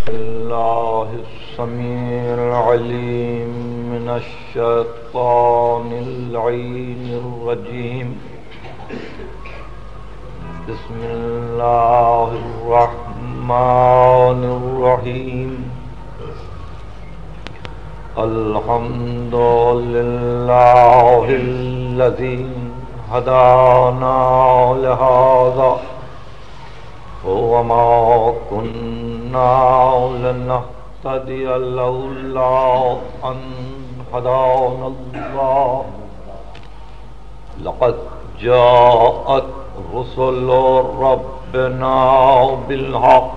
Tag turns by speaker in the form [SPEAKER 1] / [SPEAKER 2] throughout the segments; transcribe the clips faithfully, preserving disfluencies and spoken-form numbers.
[SPEAKER 1] الله السميع العليم من الشيطان اللعين الرجيم. بسم الله الرحمن الرحيم. الحمد لله الذي هدانا لهذا وما كنا لنهتدي لولا أن هدانا الله. لقد جاءت رسل ربنا بالحق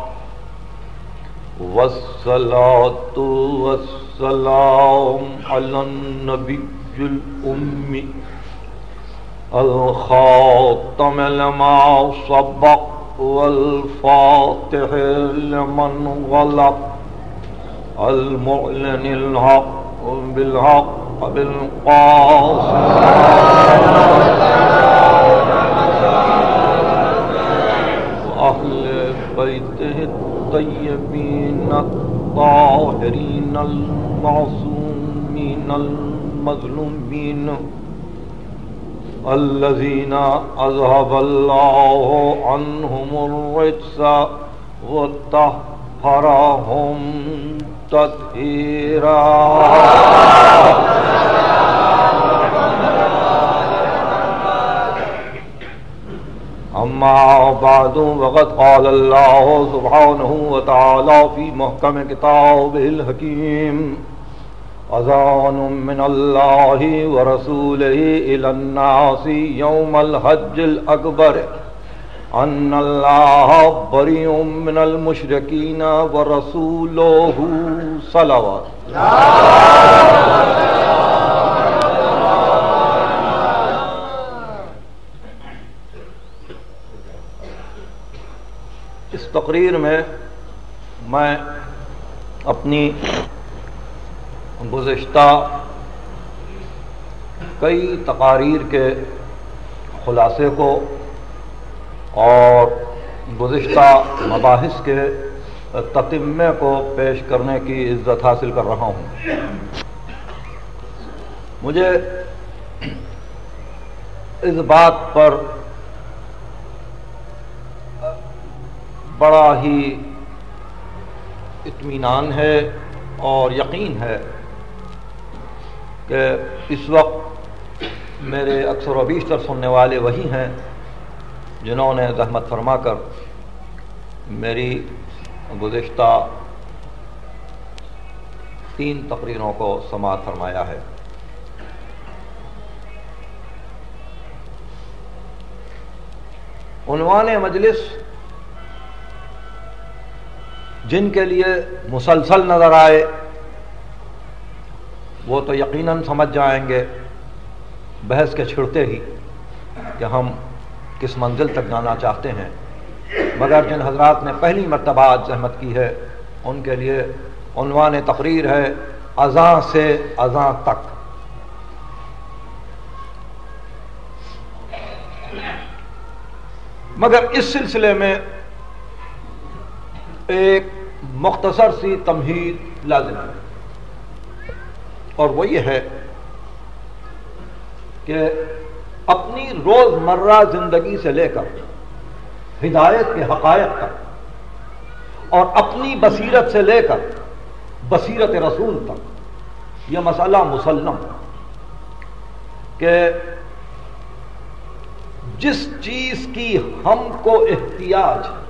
[SPEAKER 1] والصلاة والسلام على النبي الأمي الخاتم لما سبق والفاتح لمن غلق المعلن الحق بالحق بالقاسم وأهل بيته الطيبين الطاهرين المعصومين المظلومين الذين أذهب الله عنهم الرجس وطهرهم تطهيرا. أما بعد وقد قال الله سبحانه وتعالى في محكم كتابه الحكيم: أذان من الله ورسوله إلى الناس يوم الحج الأكبر أن الله بريء من المشركين ورسوله صلوات. اس تقریر میں میں اپنی گزشتہ کئی تقاریر کے خلاصے کو اور گزشتہ مباحث کے تتمے کو پیش کرنے کی عزت حاصل کر رہا ہوں. مجھے اس بات پر بڑا ہی اطمینان ہے اور یقین ہے کہ اس وقت میرے اکثر و بیشتر سننے والے وہی ہیں جنہوں نے زحمت فرما کر میری گزشتہ تین تقریروں کو سماعت فرمایا ہے. عنوان مجلس جن کے لیے مسلسل نظر آئے وہ تو یقیناً سمجھ جائیں گے بحث کے چھڑتے ہی کہ ہم کس منزل تک جانا چاہتے ہیں، مگر جن حضرات نے پہلی مرتبہ آج زحمت کی ہے ان کے لیے عنوان تقریر ہے اذاں سے اذاں تک. مگر اس سلسلے میں ایک مختصر سی تمہید لازم ہے، اور وہ یہ ہے کہ اپنی روزمرہ زندگی سے لے کر ہدایت کے حقائق تک اور اپنی بصیرت سے لے کر بصیرت رسول تک یہ مسئلہ مسلم کہ جس چیز کی ہم کو احتیاج ہے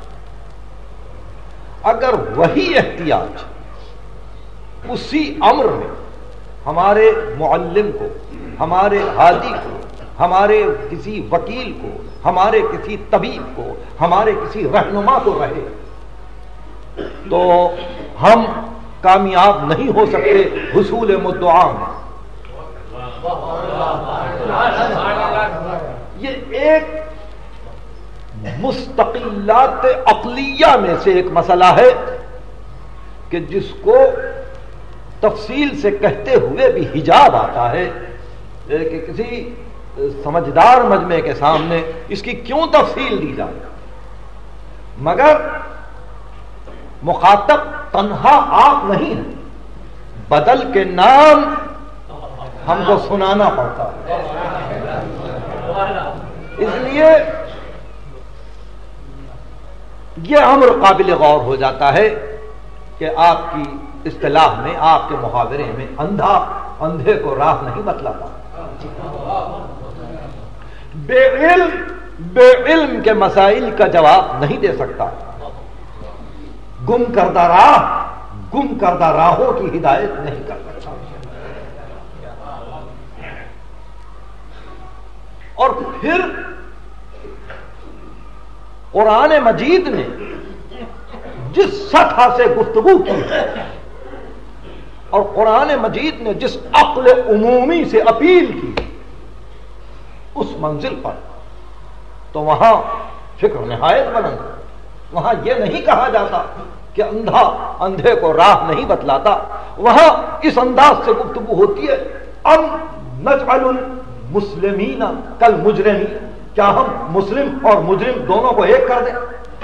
[SPEAKER 1] اگر وہی احتیاج اسی امر میں ہمارے معلم کو، ہمارے ہادی کو، ہمارے کسی وکیل کو، ہمارے کسی طبیب کو، ہمارے کسی رہنما کو رہے تو ہم کامیاب نہیں ہو سکتے حصول مدعا میں. یہ ایک مستقلات عقلیہ میں سے ایک مسئلہ ہے کہ جس کو تفصیل سے کہتے ہوئے بھی حجاب آتا ہے کہ کسی سمجھدار مجمع کے سامنے اس کی کیوں تفصیل دی جائے. مگر مخاطب تنہا آپ نہیں ہیں، بدل کے نام ہم کو سنانا پڑتا ہے. اس لیے یہ امر قابل غور ہو جاتا ہے کہ آپ کی اصطلاح میں، آپ کے محاورے میں، اندھا اندھے کو راہ نہیں بتلاتا. بے علم بے علم کے مسائل کا جواب نہیں دے سکتا. گم کردہ راہ گم کردہ راہوں کی ہدایت نہیں کر سکتا. اور پھر قرآن مجید نے جس سطح سے گفتگو کی اور قرآن مجید نے جس عقل عمومی سے اپیل کی اس منزل پر، تو وہاں فکر نہایت بلند. وہاں یہ نہیں کہا جاتا کہ اندھا اندھے کو راہ نہیں بتلاتا. وہاں اس انداز سے گفتگو ہوتی ہے، ام نجعل المسلمین کالمجرمین، کیا ہم مسلم اور مجرم دونوں کو ایک کر دیں؟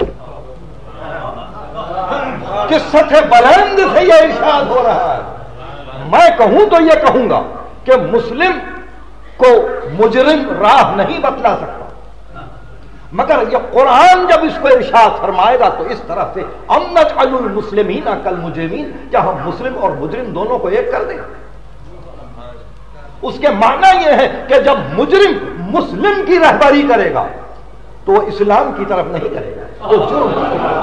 [SPEAKER 1] کس سطح بلند سے یہ ارشاد ہو رہا ہے. میں کہوں تو یہ کہوں گا کہ مسلم کو مجرم راہ نہیں بتلا سکتا، مگر یہ قرآن جب اس کو ارشاد فرمائے گا تو اس طرح سے ام نجعل المسلمین کالمجرمین، کیا ہم مسلم اور مجرم دونوں کو ایک کر دیں؟ اس کے معنی یہ ہے کہ جب مجرم مسلم کی رہبری کرے گا تو وہ اسلام کی طرف نہیں کرے گا، وہ جرم کی طرف.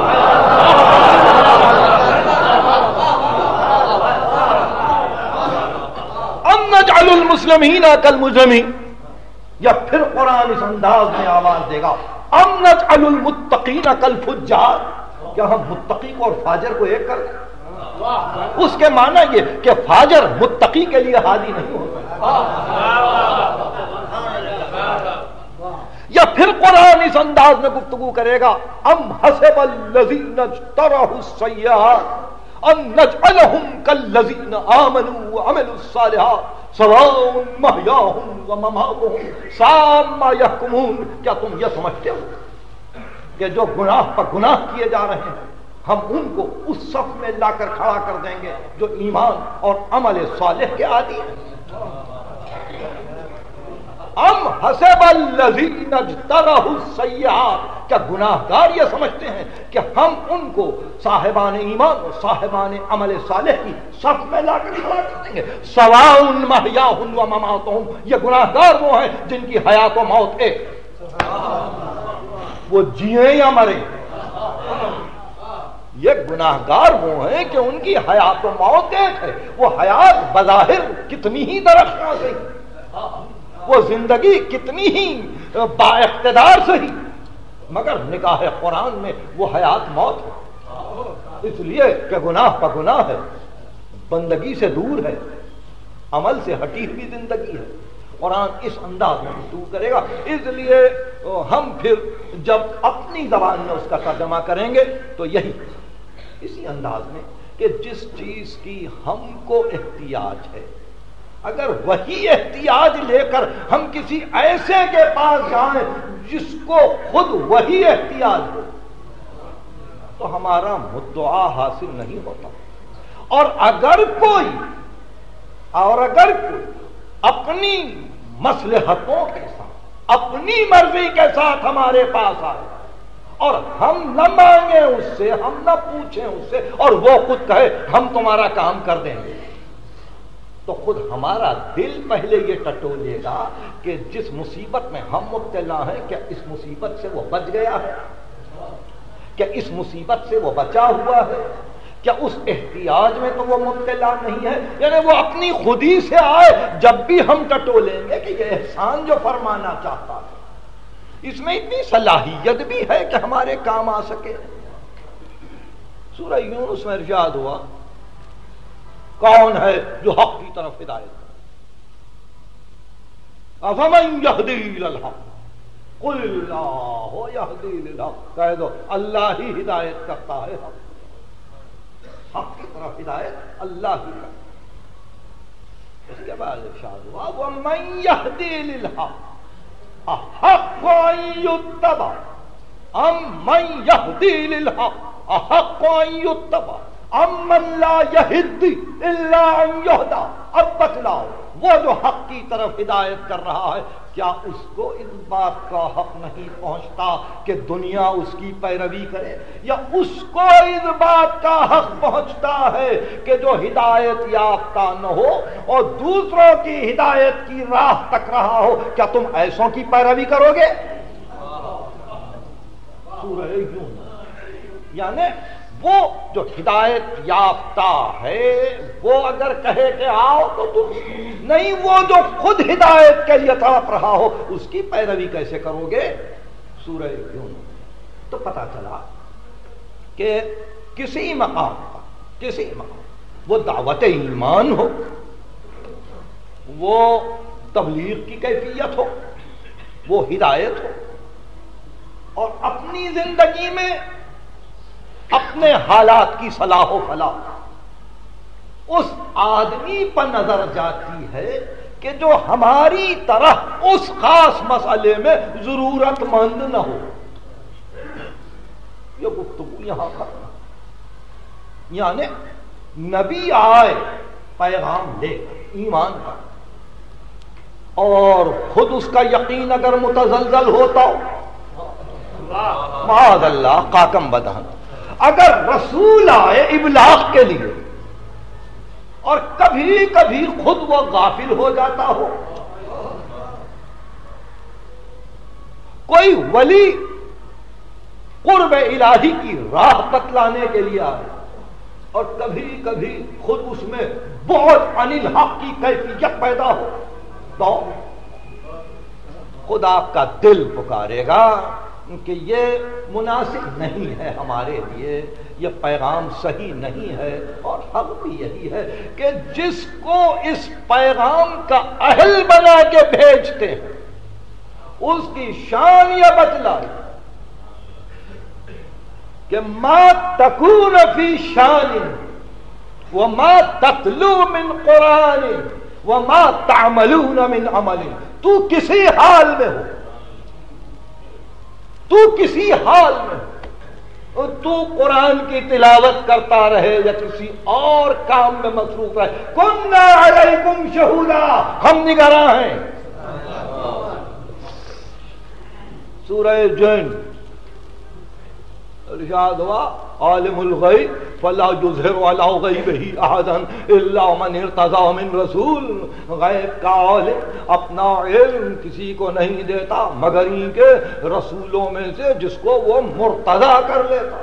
[SPEAKER 1] ام نجعل المسلمین کالمجرمین، یا پھر قرآن اس انداز میں آواز دے گا ام نجعل المتقین کالفجار، کیا ہم متقی کو اور فاجر کو ایک کر دیں؟ اس کے معنی یہ کہ فاجر متقی کے لیے ہادی نہیں ہوتا. یا پھر قرآن اس انداز میں گفتگو کرے گا ام حسب الذین اجترحوا السیئات ان نجعلہم کالذین آمنوا وعملوا الصالحات سواء محیاہم ومماتہم ساء ما یحکمون. کیا تم یہ سمجھتے ہو کہ جو گناہ پر گناہ کیے جا رہے ہیں ہم ان کو اس صف میں لا کر کھڑا کر دیں گے جو ایمان اور عمل صالح کے عادی ہیں؟ ام حسب الذین اجترحوا السیئات، کیا گناہگار یہ سمجھتے ہیں کہ ہم ان کو صاحبان ایمان اور صاحبان عمل صالح کی صف میں لا کر کھڑا کر دیں گے؟ سواء محیاہم و مماتہم، یہ گناہگار وہ ہیں جن کی حیات و موت ایک، وہ جیئیں یا مریں. یہ گناہگار وہ ہیں کہ ان کی حیات و موت ایک ہے. وہ حیات بظاہر کتنی ہی درخشاں سے، وہ زندگی کتنی ہی با اقتدار سے ہی، مگر نگاہ قرآن میں وہ حیات موت ہے. اس لیے کہ گناہ پر گناہ ہے، بندگی سے دور ہے، عمل سے ہٹی ہوئی زندگی ہے. قرآن اس انداز میں گفتگو کرے گا. اس لیے ہم پھر جب اپنی زبان میں اس کا ترجمہ کریں گے تو یہی اسی انداز میں کہ جس چیز کی ہم کو احتیاج ہے، اگر وہی احتیاج لے کر ہم کسی ایسے کے پاس جائیں جس کو خود وہی احتیاج ہو تو ہمارا مدعا حاصل نہیں ہوتا. اور اگر کوئی اور اگر کوئی اپنی مصلحتوں کے ساتھ اپنی مرضی کے ساتھ ہمارے پاس آئے اور ہم نہ مانگیں اس سے، ہم نہ پوچھیں اس سے، اور وہ خود کہے ہم تمہارا کام کر دیں گے، تو خود ہمارا دل پہلے یہ ٹٹولے گا کہ جس مصیبت میں ہم مبتلا ہیں کیا اس مصیبت سے وہ بچ گیا ہے؟ کیا اس مصیبت سے وہ بچا ہوا ہے؟ کیا اس احتیاج میں تو وہ مبتلا نہیں ہے؟ یعنی وہ اپنی خودی سے آئے. جب بھی ہم ٹٹولیں گے کہ یہ احسان جو فرمانا چاہتا ہے اس میں اتنی صلاحیت بھی ہے کہ ہمارے کام آ سکے. سورہ یونس میں ارشاد ہوا کون ہے جو حق کی طرف ہدایت کرے؟ افمن یہدی للحق قل اللہ یہدی للحق، کہہ دو اللہ ہی ہدایت کرتا ہے، حق کی طرف ہدایت اللہ ہی کرتا. اس کے بعد ارشاد ہوا وَمَن يَهْدِي لِلْحَقِّ أَحَقُّ أَن يُتَّبَعَ أَمَّن يَهْدِي لِلْحَقِّ احق ان یتبع امن لا یہدی الا ان یہدی۔ اب بتلاؤ وہ جو حق کی طرف ہدایت کر رہا ہے کیا اس کو اس بات کا حق نہیں پہنچتا کہ دنیا اس کی پیروی کرے، یا اس کو اس بات کا حق پہنچتا ہے کہ جو ہدایت یافتہ نہ ہو اور دوسروں کی ہدایت کی راہ تک رہا ہو، کیا تم ایسوں کی پیروی کرو گے؟ سورہ یونس، یعنی وہ جو ہدایت یافتہ ہے وہ اگر کہے کہ آؤ تو تم نہیں، وہ جو خود ہدایت کے لیے تڑپ رہا ہو اس کی پیروی کیسے کرو گے؟ سورہ یونس۔ تو پتا چلا کہ کسی مقام پر کسی مقام وہ دعوت ایمان ہو، وہ تبلیغ کی کیفیت ہو، وہ ہدایت ہو، اور اپنی زندگی میں اپنے حالات کی صلاح و فلاح اس آدمی پر نظر جاتی ہے کہ جو ہماری طرح اس خاص مسئلے میں ضرورت مند نہ ہو۔ یہ گفتگو یہاں ختم، یعنی نبی آئے پیغام لے ایمان کا، اور خود اس کا یقین اگر متزلزل ہوتا ہو، معاذ اللہ قاکم بدہن، اگر رسول آئے ابلاغ کے لیے اور کبھی کبھی خود وہ غافل ہو جاتا ہو، کوئی ولی قرب الہی کی راہ بتلانے کے لیے آئے اور کبھی کبھی خود اس میں بہت عن الحق کی کیفیت پیدا ہو، تو خود آپ کا دل پکارے گا کہ یہ مناسب نہیں ہے ہمارے لیے، یہ پیغام صحیح نہیں ہے، اور حق بھی یہی ہے کہ جس کو اس پیغام کا اہل بنا کے بھیجتے ہیں اس کی شان یہ بتلائی کہ ما تکون فی شان وما تتلو من قرآن وما تعملون من عمل، تو کسی حال میں ہو، تو کسی حال میں تو قرآن کی تلاوت کرتا رہے یا کسی اور کام میں مصروف رہے، کنا علیکم شہودا، ہم نگراں ہیں۔ سورہ جن ارشاد ہوا عالم الغیب فلا یظہر علی غیبہ احدا الا من ارتضی من رسول، غیب کا عالم اپنا علم کسی کو نہیں دیتا مگر ان کے رسولوں میں سے جس کو وہ مرتضی کر لیتا،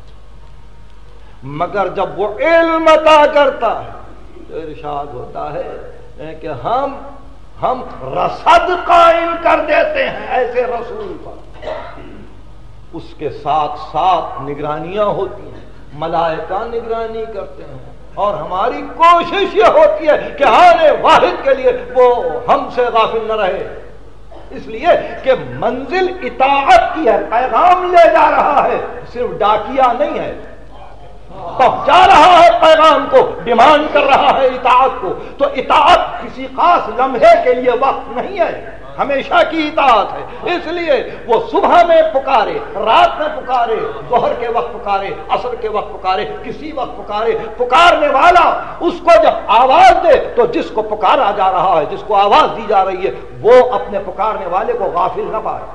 [SPEAKER 1] مگر جب وہ علم عطا کرتا ہے تو ارشاد ہوتا ہے کہ ہم ہم رصد قائم کر دیتے ہیں ایسے رسول پر، اس کے ساتھ ساتھ نگرانیاں ہوتی ہیں، ملائکہ نگرانی کرتے ہیں، اور ہماری کوشش یہ ہوتی ہے کہ آنے واحد کے لیے وہ ہم سے غافل نہ رہے، اس لیے کہ منزل اطاعت کی ہے، پیغام لے جا رہا ہے، صرف ڈاکیا نہیں ہے، پہنچا رہا ہے پیغام کو، ڈیمانڈ کر رہا ہے اطاعت کو، تو اطاعت کسی خاص لمحے کے لیے وقت نہیں ہے، ہمیشہ کی اطاعت ہے، اس لیے وہ صبح میں پکارے، رات میں پکارے، ظہر کے وقت پکارے، عصر کے وقت پکارے، کسی وقت پکارے، پکارنے والا اس کو جب آواز دے تو جس کو پکارا جا رہا ہے، جس کو آواز دی جا رہی ہے، وہ اپنے پکارنے والے کو غافل نہ پائے۔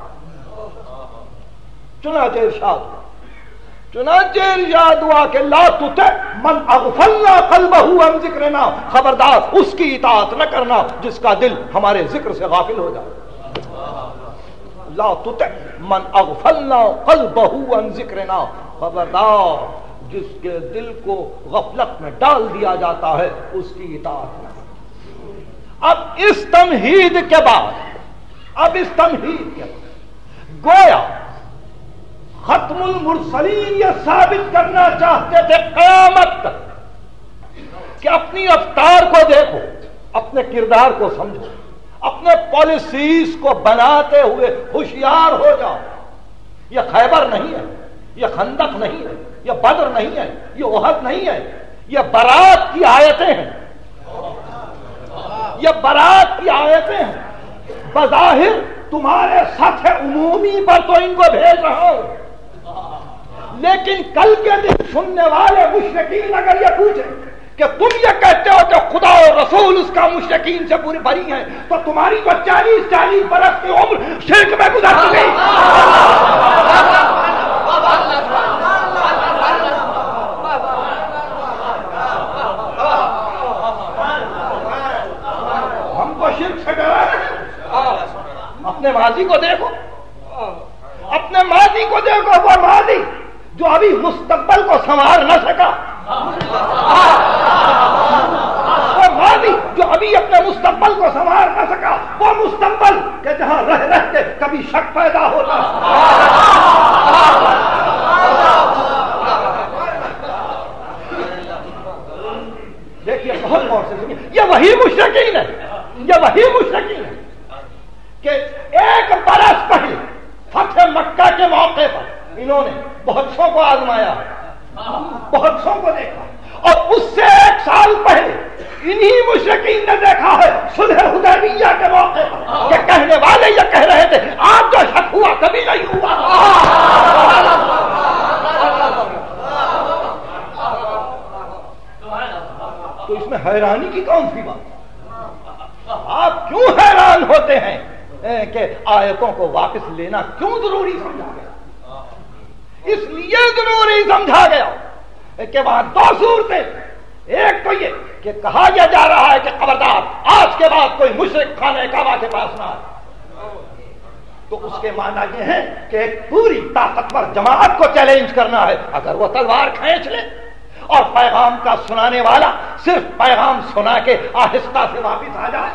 [SPEAKER 1] چنانچہ ارشاد چنانچہ ارشاد ہوا کہ لا تطع من اغفلنا قلبه عن ذکرنا، خبردار اس کی اطاعت نہ کرنا جس کا دل ہمارے ذکر سے غافل ہو جائے۔ لا تطع من اغفلنا قلبه عن ذکرنا، خبردار جس کے دل کو غفلت میں ڈال دیا جاتا ہے اس کی اطاعت نہ۔ اب اس تمہید کے بعد اب اس تمہید کے بعد گویا ختم المرسلین یہ ثابت کرنا چاہتے تھے قیامت تک کہ اپنی افطار کو دیکھو، اپنے کردار کو سمجھو، اپنے پالیسیز کو بناتے ہوئے ہوشیار ہو جاؤ۔ یہ خیبر نہیں ہے، یہ خندق نہیں ہے، یہ بدر نہیں ہے، یہ احد نہیں ہے، یہ برات کی آیتیں ہیں، یہ برات کی آیتیں ہیں۔ بظاہر تمہارے سطح عمومی پر تو ان کو بھیج رہا ہوں، لیکن کل کے دن سننے والے مشرکین اگر یہ پوچھیں کہ تم یہ کہتے ہو کہ خدا اور رسول اس کا مشرکین سے پوری بری ہیں، تو تمہاری جو چالیس چالیس برس کی عمر شرک میں گزر چکی، ہم کو شرک سے ڈرا ہے۔ اپنے ماضی کو دیکھو، اپنے ماضی کو دیکھو، وہ ماضی جو ابھی مستقبل کو سنوار نہ سکا، وہ ماضی جو ابھی اپنے مستقبل کو سنوار نہ سکا، وہ مستقبل کہ جہاں رہ رہ کے کبھی شک پیدا ہوتا۔ دیکھیے بہت غور سے سنیے، یہ وہی مشرکین ہے، یہ وہی مشرکین ہے کہ ایک برس پہلے فتح مکہ کے موقع پر انہوں نے بہت سو کو آزمایا، بہت سو کو دیکھا، اور اس سے ایک سال پہلے انہی مشرکین نے دیکھا ہے صلح حدیبیہ کے موقع پر کہ کہنے والے یہ کہہ رہے تھے آج جو شک ہوا کبھی نہیں ہوا۔ تو اس میں حیرانی کی کون سی بات؟ آپ کیوں حیران ہوتے ہیں کہ آیتوں کو واپس لینا کیوں ضروری سمجھا گیا؟ اس لیے ضروری سمجھا گیا کہ وہاں دو صورتیں، ایک تو یہ کہ کہا یہ جا رہا ہے کہ خبردار آج کے بعد کوئی مشرک خانہ کعبہ کے پاس نہ آئے، تو اس کے معنی یہ ہے کہ ایک پوری طاقتور جماعت کو چیلنج کرنا ہے، اگر وہ تلوار کھینچ لے اور پیغام کا سنانے والا صرف پیغام سنا کے آہستہ سے واپس آ جائے،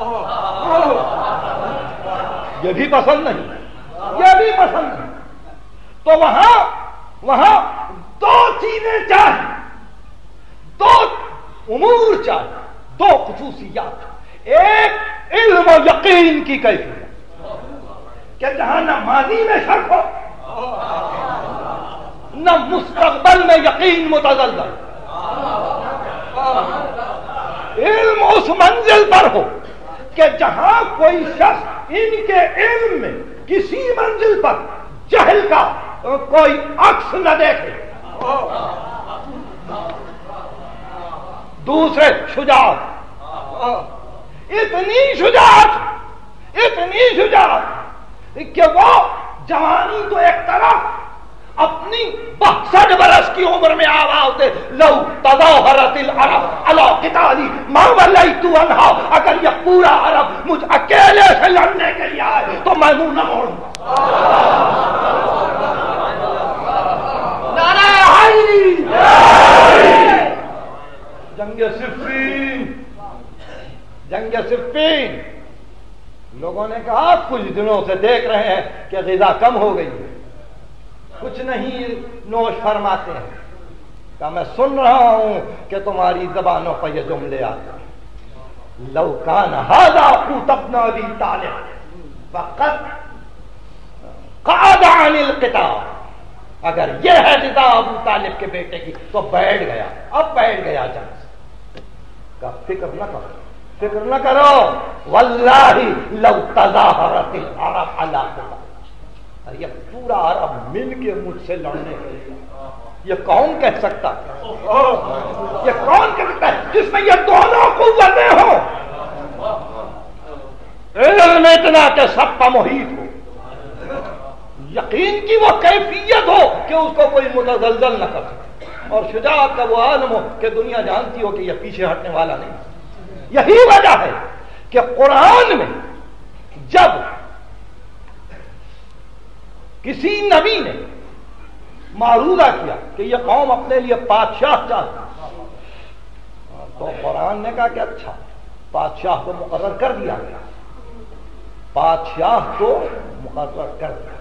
[SPEAKER 1] یہ بھی پسند نہیں، یہ بھی پسند نہیں۔ تو وہاں وہاں دو چیزیں چاہیے، دو امور چاہیے، دو خصوصیات، ایک علم و یقین کی کیفیت کہ جہاں نہ ماضی میں شک ہو نہ مستقبل میں یقین متزلزل، علم اس منزل پر ہو کہ جہاں کوئی شخص ان کے علم میں کسی منزل پر جہل کا کوئی عکس نہ دیکھے۔ دوسرے شجاعت، اتنی شجاعت اتنی شجاعت کہ وہ جوانی تو ایک طرف اپنی باسٹھ برس کی عمر میں آواز دے لو تظاہرت العرب علی قتالی ما ولیت عنہا، اگر یہ پورا عرب مجھ اکیلے سے لڑنے کے لیے آئے تو میں منہ نہ موڑوں گا۔ جنگ صفین، جنگ صفین، لوگوں نے کہا کچھ دنوں سے دیکھ رہے ہیں کہ غذا کم ہو گئی ہے، کچھ نہیں نوش فرماتے ہیں، کہ میں سن رہا ہوں کہ تمہاری زبانوں پر یہ جملے آتے ہیں، لو کان ھذا قوت ابن ابی طالب فقط قعد عن القتال، اگر یہ ہے رضا ابو طالب کے بیٹے کی تو بیٹھ گیا، اب بیٹھ گیا جنگ سے۔ کا فکر نہ کرو، فکر نہ کرو، واللہ لو تظاہرت العرب علی قتال، یہ پورا عرب مل کے مجھ سے لڑنے کے لیے، یہ کون کہہ سکتا ہے؟ یہ کون کہہ سکتا ہے جس میں یہ دونوں قوتیں ہوں، علم اتنا کہ سب کا محیط ہو، یقین کی وہ کیفیت ہو کہ اس کو کوئی متزلزل نہ کر سکے، اور شجاعت کا وہ عالم ہو کہ دنیا جانتی ہو کہ یہ پیچھے ہٹنے والا نہیں۔ یہی وجہ ہے کہ قرآن میں جب کسی نبی نے معروضہ کیا کہ یہ قوم اپنے لیے بادشاہ چاہتی، تو قرآن نے کہا کہ اچھا بادشاہ کو مقرر کر دیا گیا، بادشاہ کو مقرر کر دیا،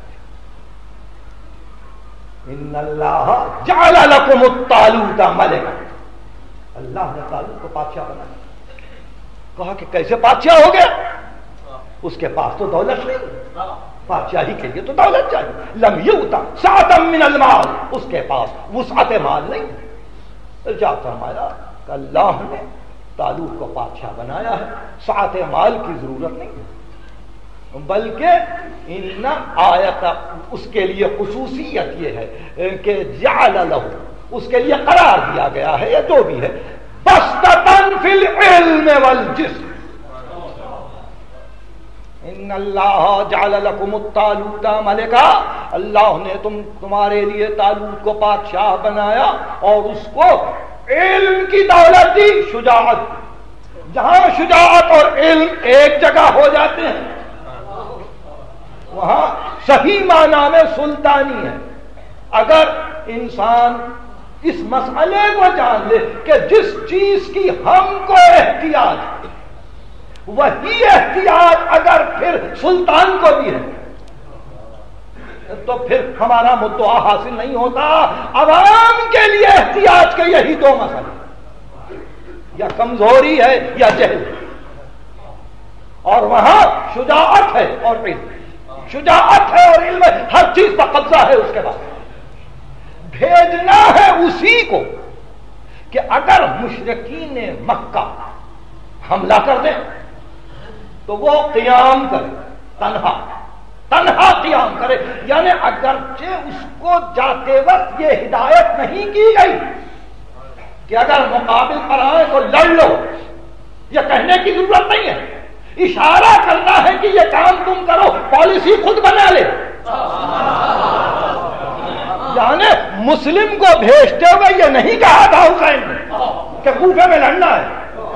[SPEAKER 1] ان اللہ جعل لکم الطالوت ملکا، اللہ نے طالوت کو بادشاہ بنایا۔ کہا کہ کیسے بادشاہ ہو گیا؟ اس کے پاس تو دولت نہیں، بادشاہی کے لیے تو دولت چاہیے، لم یؤت سعۃ من المال، اس کے پاس وسعت مال نہیں۔ ارشاد فرمایا کہ اللہ نے طالوت کو بادشاہ بنایا ہے، سعت مال کی ضرورت نہیں، بلکہ ان آیت اس کے لیے خصوصیت یہ ہے کہ جعل لہ، اس کے لیے قرار دیا گیا ہے، یا جو بھی ہے، بسطۃ فی العلم والجسم، ان اللہ جعل لکم الطالوت ملکا، اللہ نے تم تمہارے لیے طالوت کو بادشاہ بنایا اور اس کو علم کی دولت دی، شجاعت۔ جہاں شجاعت اور علم ایک جگہ ہو جاتے ہیں وہاں صحیح معنی میں سلطانی ہے۔ اگر انسان اس مسئلے کو جان لے کہ جس چیز کی ہم کو احتیاج ہے وہی احتیاج اگر پھر سلطان کو بھی ہے تو پھر ہمارا مدعا حاصل نہیں ہوتا۔ عوام کے لیے احتیاج کے یہی دو مسئلے، یا کمزوری ہے یا جہل، اور وہاں شجاعت ہے اور علم، شجاعت ہے اور علم ہے، ہر چیز کا قبضہ ہے اس کے بعد۔ بھیجنا ہے اسی کو کہ اگر مشرکین مکہ حملہ کر دیں تو وہ قیام کرے، تنہا تنہا قیام کرے، یعنی اگرچہ اس کو جاتے وقت یہ ہدایت نہیں کی گئی کہ اگر مقابل پر آئے تو لڑ لو، یہ کہنے کی ضرورت نہیں ہے، اشارہ کرنا ہے کہ یہ کام تم کرو، پالیسی خود بنا لے۔ یعنی مسلم کو بھیجتے ہوئے یہ نہیں کہا تھا حسین نے کہ کوفے میں لڑنا ہے،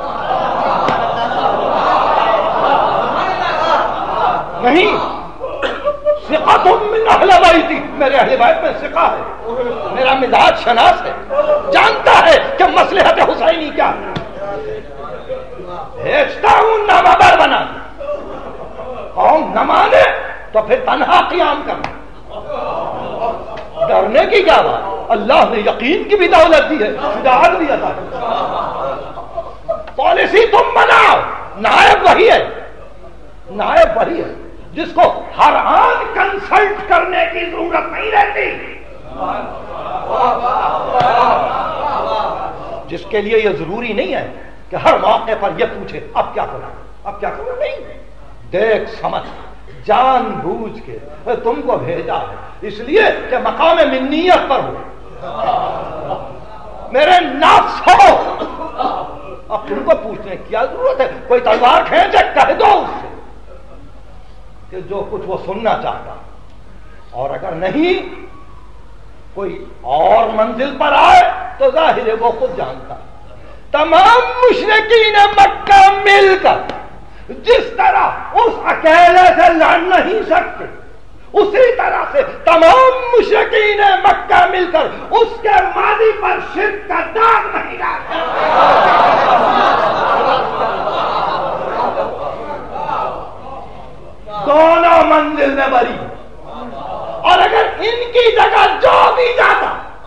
[SPEAKER 1] نہیں، ثقۃ من اہل بیتی، میرے اہل بیت میں ثقہ ہے، میرا مزاج شناس ہے، جانتا ہے کہ مصلحت حسینی کیا ہے، بھیجتا ہوں نامبر بنا، قوم نہ مانے تو پھر تنہا قیام کرنا، ڈرنے کی کیا بات، اللہ نے یقین کی بھی دولت دی ہے، شجاعت بھی عطا کی، پالیسی تم بناؤ، نائب وہی ہے، نائب وہی ہے جس کو ہر آن کنسلٹ کرنے کی ضرورت نہیں رہتی، جس کے لیے یہ ضروری نہیں ہے کہ ہر موقع پر یہ پوچھے اب کیا کروں اب کیا کروں، نہیں، دیکھ سمجھ جان بوجھ کے تم کو بھیجا ہے اس لیے کہ مقام منیت پر ہو، میرے نفس ہو، اب تم کو پوچھنے کی کیا ضرورت ہے، کوئی تلوار کھینچے کہہ دو اس سے کہ جو کچھ وہ سننا چاہتا، اور اگر نہیں کوئی اور منزل پر آئے تو ظاہر ہے وہ خود جانتا۔ تمام مشرکین مکہ مل کر جس طرح اس اکیلے سے لڑ نہیں سکتے اسی طرح سے تمام مشرکین مکہ مل کر اس کے ماضی پر شرک کا داغ نہیں ڈالتے۔ دونوں منزل میں بری، اور اگر ان کی جگہ جو بھی جاتا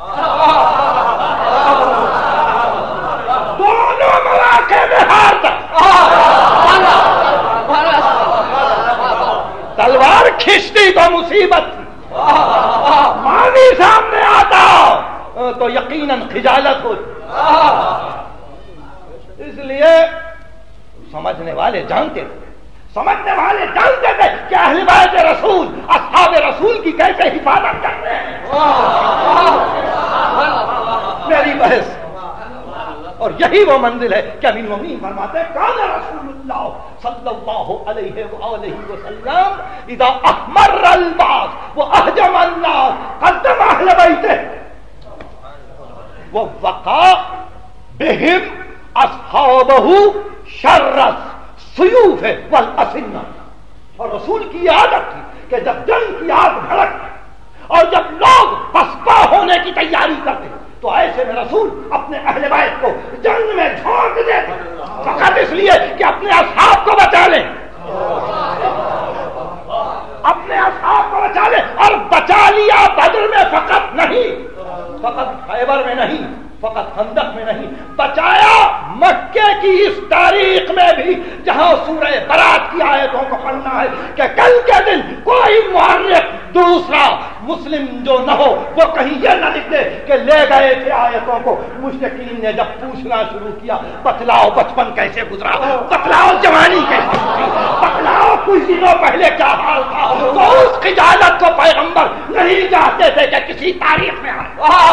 [SPEAKER 1] دونوں مواقع میں ہارتا، تلوار کھینچتی تو مصیبت تھی، ماضی سامنے آتا تو یقیناً خجالت ہوتی۔ اس لیے سمجھنے والے جانتے تھے سمجھنے والے جانتے تھے کہ اہل بیت رسول اصحاب رسول کی کیسے حفاظت کرتے ہیں۔ میری بحث اور یہی وہ منزل ہے کہ امین المومنین فرماتے ہیں کان رسول اللہ صلی اللہ علیہ وآلہ وسلم اذا احمر الباس واحجم الناس قدم اہل بیتہ ووقع بهم اصحابہ شر السیوف والاسنہ، اور رسول کی عادت تھی کہ جب جنگ کی آگ بھڑک اور جب لوگ پسپا ہونے کی تیاری کرتے تو ایسے میں رسول اپنے اہل بیت کو جنگ میں جھونک دیتے، فقط اس لیے کہ اپنے اصحاب کو بچا لیں، اپنے اصحاب کو بچا لیں، اور بچا لیا بدر میں فقط نہیں، فقط خیبر میں نہیں، فقط خندق میں نہیں، بچایا مکے کی اس تاریخ میں بھی جہاں سورہ برات کی آیتوں کو پڑھنا ہے کہ کل کے دن کوئی مورخ دوسرا مسلم جو نہ ہو وہ کہیں یہ نہ لکھ دے کہ لے گئے تھے آیتوں کو مشرکین نے جب پوچھنا شروع کیا بتلاؤ بچپن کیسے گزرا، بتلاؤ جوانی کیسے گزری، بتلاؤ
[SPEAKER 2] کچھ دنوں پہلے کیا حال تھا، تو اس خجالت کو پیغمبر نہیں چاہتے تھے کہ کسی تاریخ میں آئے.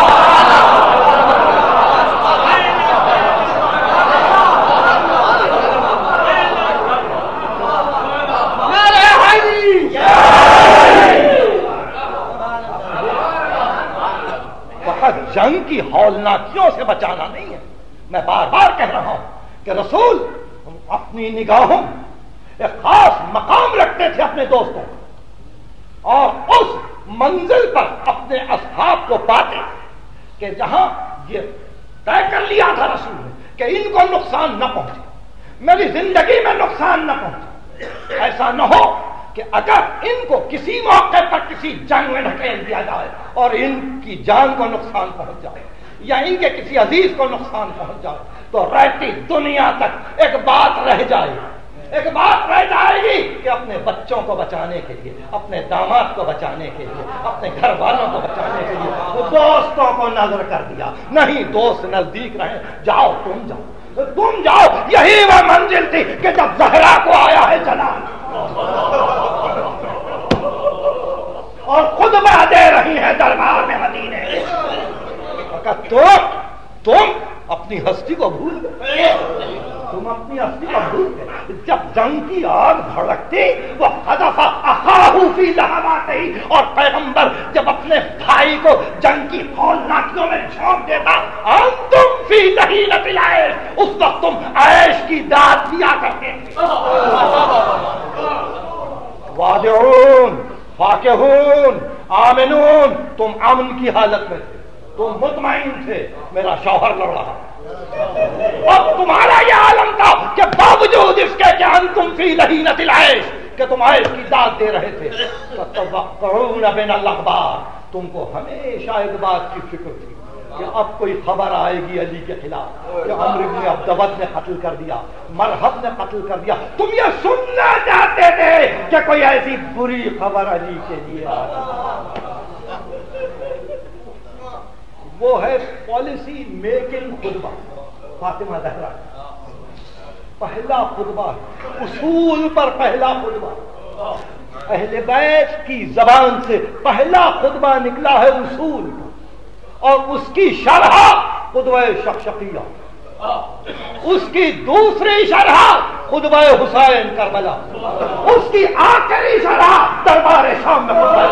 [SPEAKER 1] جنگ کی ہولناکیوں سے بچانا نہیں ہے. میں بار بار کہہ رہا ہوں کہ رسول اپنی نگاہوں ایک خاص مقام رکھتے تھے اپنے دوستوں اور اس منزل پر اپنے اصحاب کو پاتے کہ جہاں یہ طے کر لیا تھا رسول نے کہ ان کو نقصان نہ پہنچے، میری زندگی میں نقصان نہ پہنچے. ایسا نہ ہو کہ اگر ان کو کسی موقع پر کسی جنگ میں ڈھکیل دیا جائے اور ان کی جان کو نقصان پہنچ جائے یا ان کے کسی عزیز کو نقصان پہنچ جائے تو رہتی دنیا تک ایک بات رہ جائے ایک بات رہ جائے گی کہ اپنے بچوں کو بچانے کے لیے، اپنے داماد کو بچانے کے لیے، اپنے گھر والوں کو بچانے کے لیے وہ دوستوں کو نظر کر دیا. نہیں، دوست نزدیک رہے، جاؤ تم جاؤ تم جاؤ. یہی وہ منزل تھی کہ جب زہرا کو آیا ہے جلال اور خطبہ دے رہی ہے دربار میں مدینے. تو تم اپنی ہستی کو بھول گئے، تم اپنی ہستی کو بھول گئے. جب جنگ کی آگ بھڑکتی وہ حذف اخاہ فی لہواتے، اور پیغمبر جب اپنے بھائی کو جنگ کی ہولناکیوں میں جھونک دیتا، انتم فی ذہینۃ العیش، اس وقت تم عیش کی داد دیا کرتے تھے. وادعون فاکہون آمنون، تم امن کی حالت میں تھے، تم مطمئن تھے میرا شوہر لڑ رہا. اب تمہارا یہ عالم تھا کہ باوجود اس کے کہ انتم فی ذہینۃ العیش، کہ تم عیش کی داد دے رہے تھے، تتوقعون بین الاخبار، تم کو ہمیشہ ایک بات کی فکر تھی کہ اب کوئی خبر آئے گی علی کے خلاف کہ عمرو بن عبدود نے قتل کر دیا، مرحب نے قتل کر دیا. تم یہ سننا چاہتے تھے کہ کوئی ایسی بری خبر علی کے لیے آئے. وہ ہے پالیسی میکنگ خطبہ فاطمہ زہرا، پہلا خطبہ، اصول پر پہلا خطبہ. اہل بیت کی زبان سے پہلا خطبہ نکلا ہے اصول، اور اس کی شرح خطبہ شقشقیہ، اس کی دوسری شرح خطبہ حسین کربلا، اس کی آخری شرح دربار شام میں خطبہ.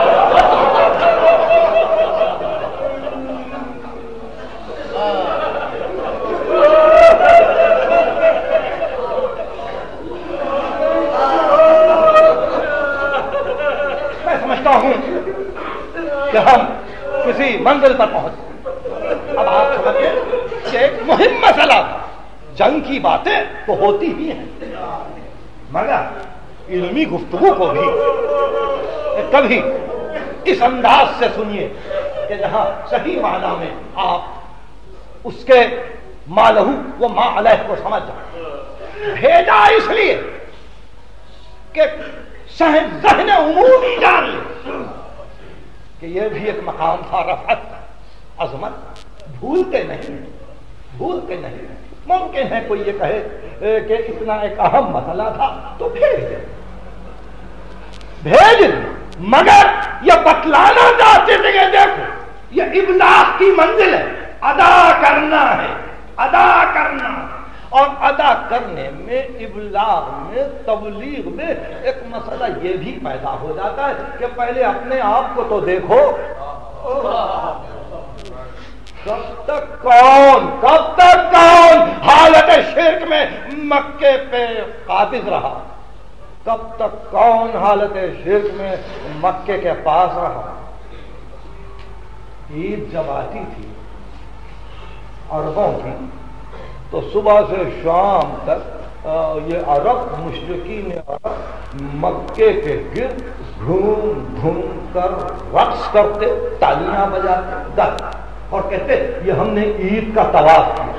[SPEAKER 1] میں سمجھتا ہوں کہ ہم کسی منزل پر پہنچ. اب آپ سمجھیں کہ ایک مہم مسئلہ تھا. جنگ کی باتیں تو ہوتی ہی ہیں، مگر علمی گفتگو کو بھی کبھی اس انداز سے سنیے کہ جہاں صحیح معنی میں آپ اس کے ما لہو و ما علیہ کو سمجھ جائیں. بھیجا اس لیے کہ ذہن عمومی جان لے کہ یہ بھی ایک مقام تھا رفعت، عظمت. بھولتے نہیں بھولتے نہیں. ممکن ہے کوئی یہ کہے کہ اتنا ایک اہم مسئلہ تھا تو بھیج دے، بھیج دے، مگر یہ بتلانا چاہتے تھے کہ دیکھو یہ ابلاغ کی منزل ہے، ادا کرنا ہے، ادا کرنا. اور ادا کرنے میں، ابلاغ میں، تبلیغ میں ایک مسئلہ یہ بھی پیدا ہو جاتا ہے کہ پہلے اپنے آپ کو تو دیکھو. کب تک کون کب تک کون حالت شرک میں مکے پہ قابض رہا؟ کب تک کون حالت شرک میں مکے کے پاس رہا؟ عید جب آتی تھی عربوں کی تو صبح سے شام تک یہ عرب مشرکین عرب مکے کے گرد گھوم گھوم کر رقص کرتے، تالیاں بجاتے، گاتے اور کہتے یہ ہم نے عید کا طواف کیا.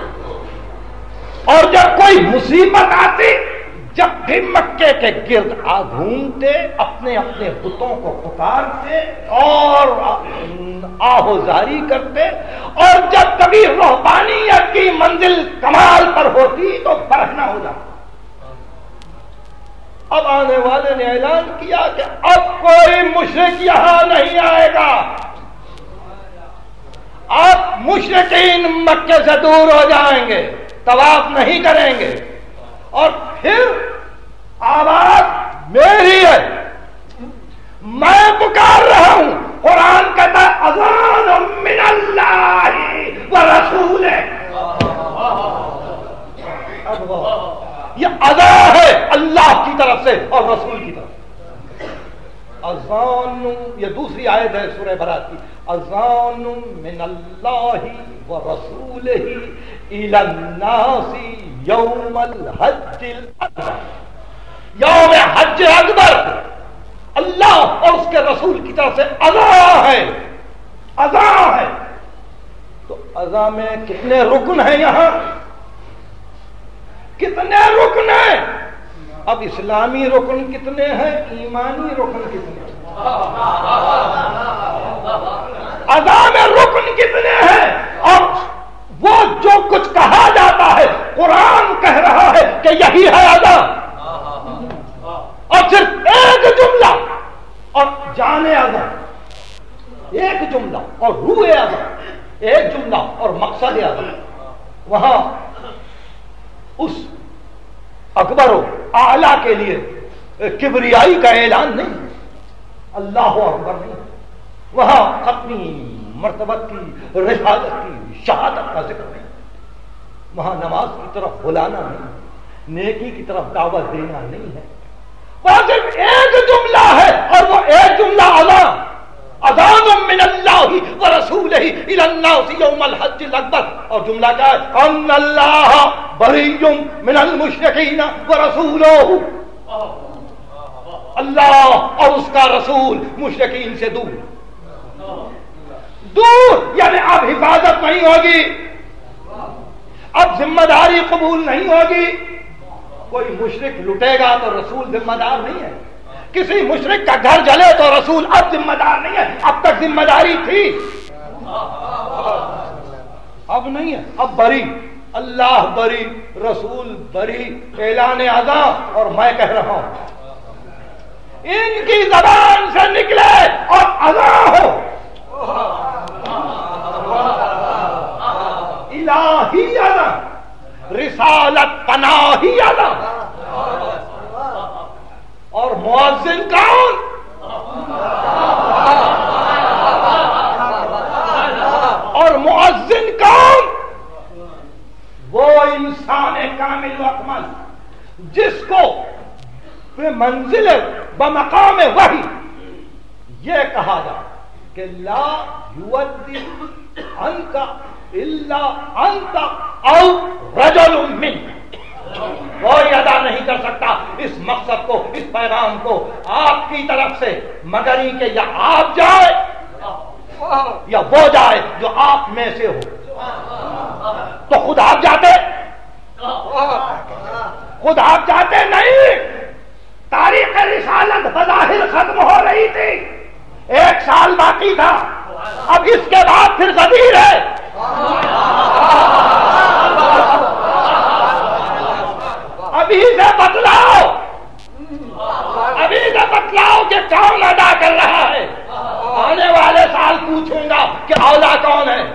[SPEAKER 1] اور جب کوئی مصیبت آتی، جب بھی مکے کے گرد آ گھومتے، اپنے اپنے بتوں کو پکارتے اور آہوزاری کرتے. اور جب کبھی روحانیت کی منزل کمال پر ہوتی تو برہنہ ہو جاتا. اب آنے والے نے اعلان کیا کہ اب کوئی مشرک یہاں نہیں آئے گا، اب مشرکین مکے سے دور ہو جائیں گے، طواف نہیں کریں گے، اور پھر آواز میری ہے، میں پکار رہا ہوں۔ قرآن کہتا ہے اذان من اللہ ورسولہ، یہ اذان ہے اللہ کی طرف سے اور رسول کی طرف۔ اذان، یہ دوسری آیت ہے سورہ برات کی، اذان من اللہ ورسولہ الی الناس یوم الحج الاکبر، یوم حج اکبر اللہ اور اس کے رسول کی طرف سے اذان ہے، اذان ہے۔ تو اذان میں کتنے رکن ہیں یہاں؟ کتنے رکن ہیں؟ اب اسلامی رکن کتنے ہیں، ایمانی رکن کتنے ہیں؟ اذان میں رکن کتنے ہیں؟ اور وہ جو کچھ کہا جاتا ہے قرآن کہہ رہا ہے کہ یہی ہے اذان، اور صرف ایک جملہ اور جانے اذان، ایک جملہ اور روح اذان، ایک جملہ اور مقصد اذان، وہاں اس اکبر و اعلیٰ کے لیے کبریائی کا اعلان نہیں، اللہ اکبر نہیں، وہاں اپنی مرتبت کی، رسالت کی، شہادت کا ذکر نہیں، وہاں نماز کی طرف بلانا نہیں، نیکی کی طرف دعوت دینا نہیں ہے، وہ صرف ایک جملہ ہے، اور وہ ایک جملہ اذان، اذان من اللہ ورسولہ الی الناس یوم الحج الاکبر، اور جملہ کیا ہے؟ ان اللہ بری من المشرکین ورسولہ، اللہ اور اس کا رسول مشرکین سے دور، دور یعنی اب حفاظت نہیں ہوگی، اب ذمہ داری قبول نہیں ہوگی۔ کوئی مشرک لٹے گا تو رسول ذمہ دار نہیں ہے، کسی مشرک کا گھر جلے تو رسول اب ذمہ دار نہیں ہے، اب تک ذمہ داری تھی، اب نہیں ہے، اب بری، اللہ بری، رسول بری، اعلان اذان، اور میں کہہ رہا ہوں ان کی زبان سے نکلے اور اذان ہو، الہی اذان، رسالت پناہی اذان، اور مؤذن کون؟ اور مؤذن کون؟ وہ انسان کامل و اکمل جس کو بے منزل بمقام وحی یہ کہا جائے کہ لا یؤذن انت الا انت او رجل منک، کوئی ادا نہیں کر سکتا اس مقصد کو، اس پیغام کو آپ کی طرف سے، مگر ہی کہ یا آپ جائے یا وہ جائے جو آپ میں سے ہو۔ تو خود آپ جاتے؟ خود آپ جاتے نہیں، تاریخ رسالت بظاہر ختم ہو رہی تھی، ایک سال باقی تھا، اب اس کے بعد پھر غدیر ہے، ابھی سے بتلاؤ، ابھی سے بتلاؤ کہ کون ادا کر رہا ہے، آنے والے سال پوچھوں گا کہ اولا کون ہے۔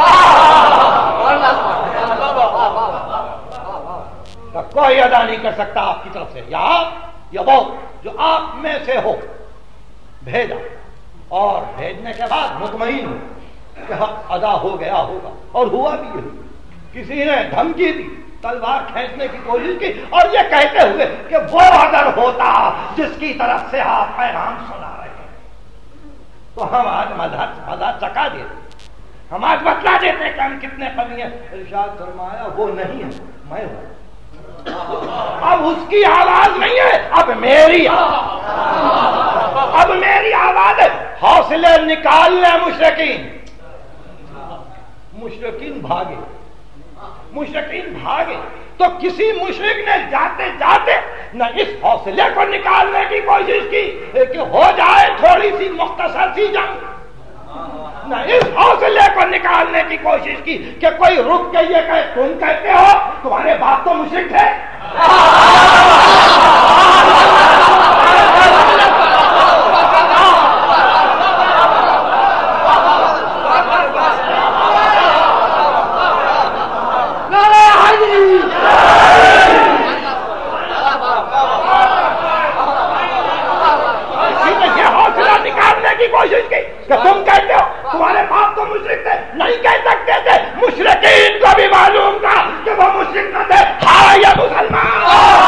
[SPEAKER 1] کوئی ادا نہیں کر سکتا آپ کی طرف سے، یا آپ یا وہ جو آپ میں سے ہو، بھیجا، اور بھیجنے کے بعد مطمئن ہو کہ حق ادا ہو گیا ہوگا، اور ہوا بھی ہے۔ کسی نے دھمکی دی، تلوار کھینچنے کی کوشش کی، اور یہ کہتے ہوئے کہ وہ اگر ہوتا جس کی طرف سے آپ پیغام سنا رہے ہیں تو ہم آج مدد چکا دیتے، ہم آج بتلا دیتے کہ ہم کتنے قوی ہیں۔ ارشاد فرمایا وہ نہیں ہے، میں ہوں، اب اس کی آواز نہیں ہے، اب میری اب میری آواز ہے۔ حوصلے نکال لیں مشرکین، مشرکین بھاگے، مشرکین بھاگے تو کسی مشرک نے جاتے جاتے نہ اس حوصلے کو نکالنے کی کوشش کی کہ ہو جائے تھوڑی سی مختصر سی جنگ، نہ اس حوصلے کو نکالنے کی کوشش کی کہ کوئی رک کے یہ کہے تم کہتے ہو تمہارے باپ تو مشرک تھے۔
[SPEAKER 2] نکالنے کی کوشش کی کہ تم کہتے ہو تمہارے باپ تو مشرک تھے، نہیں کہہ سکتے تھے، مشرکین کو بھی معلوم تھا کہ وہ مشرک نہ تھے، ہاں یا مسلمان.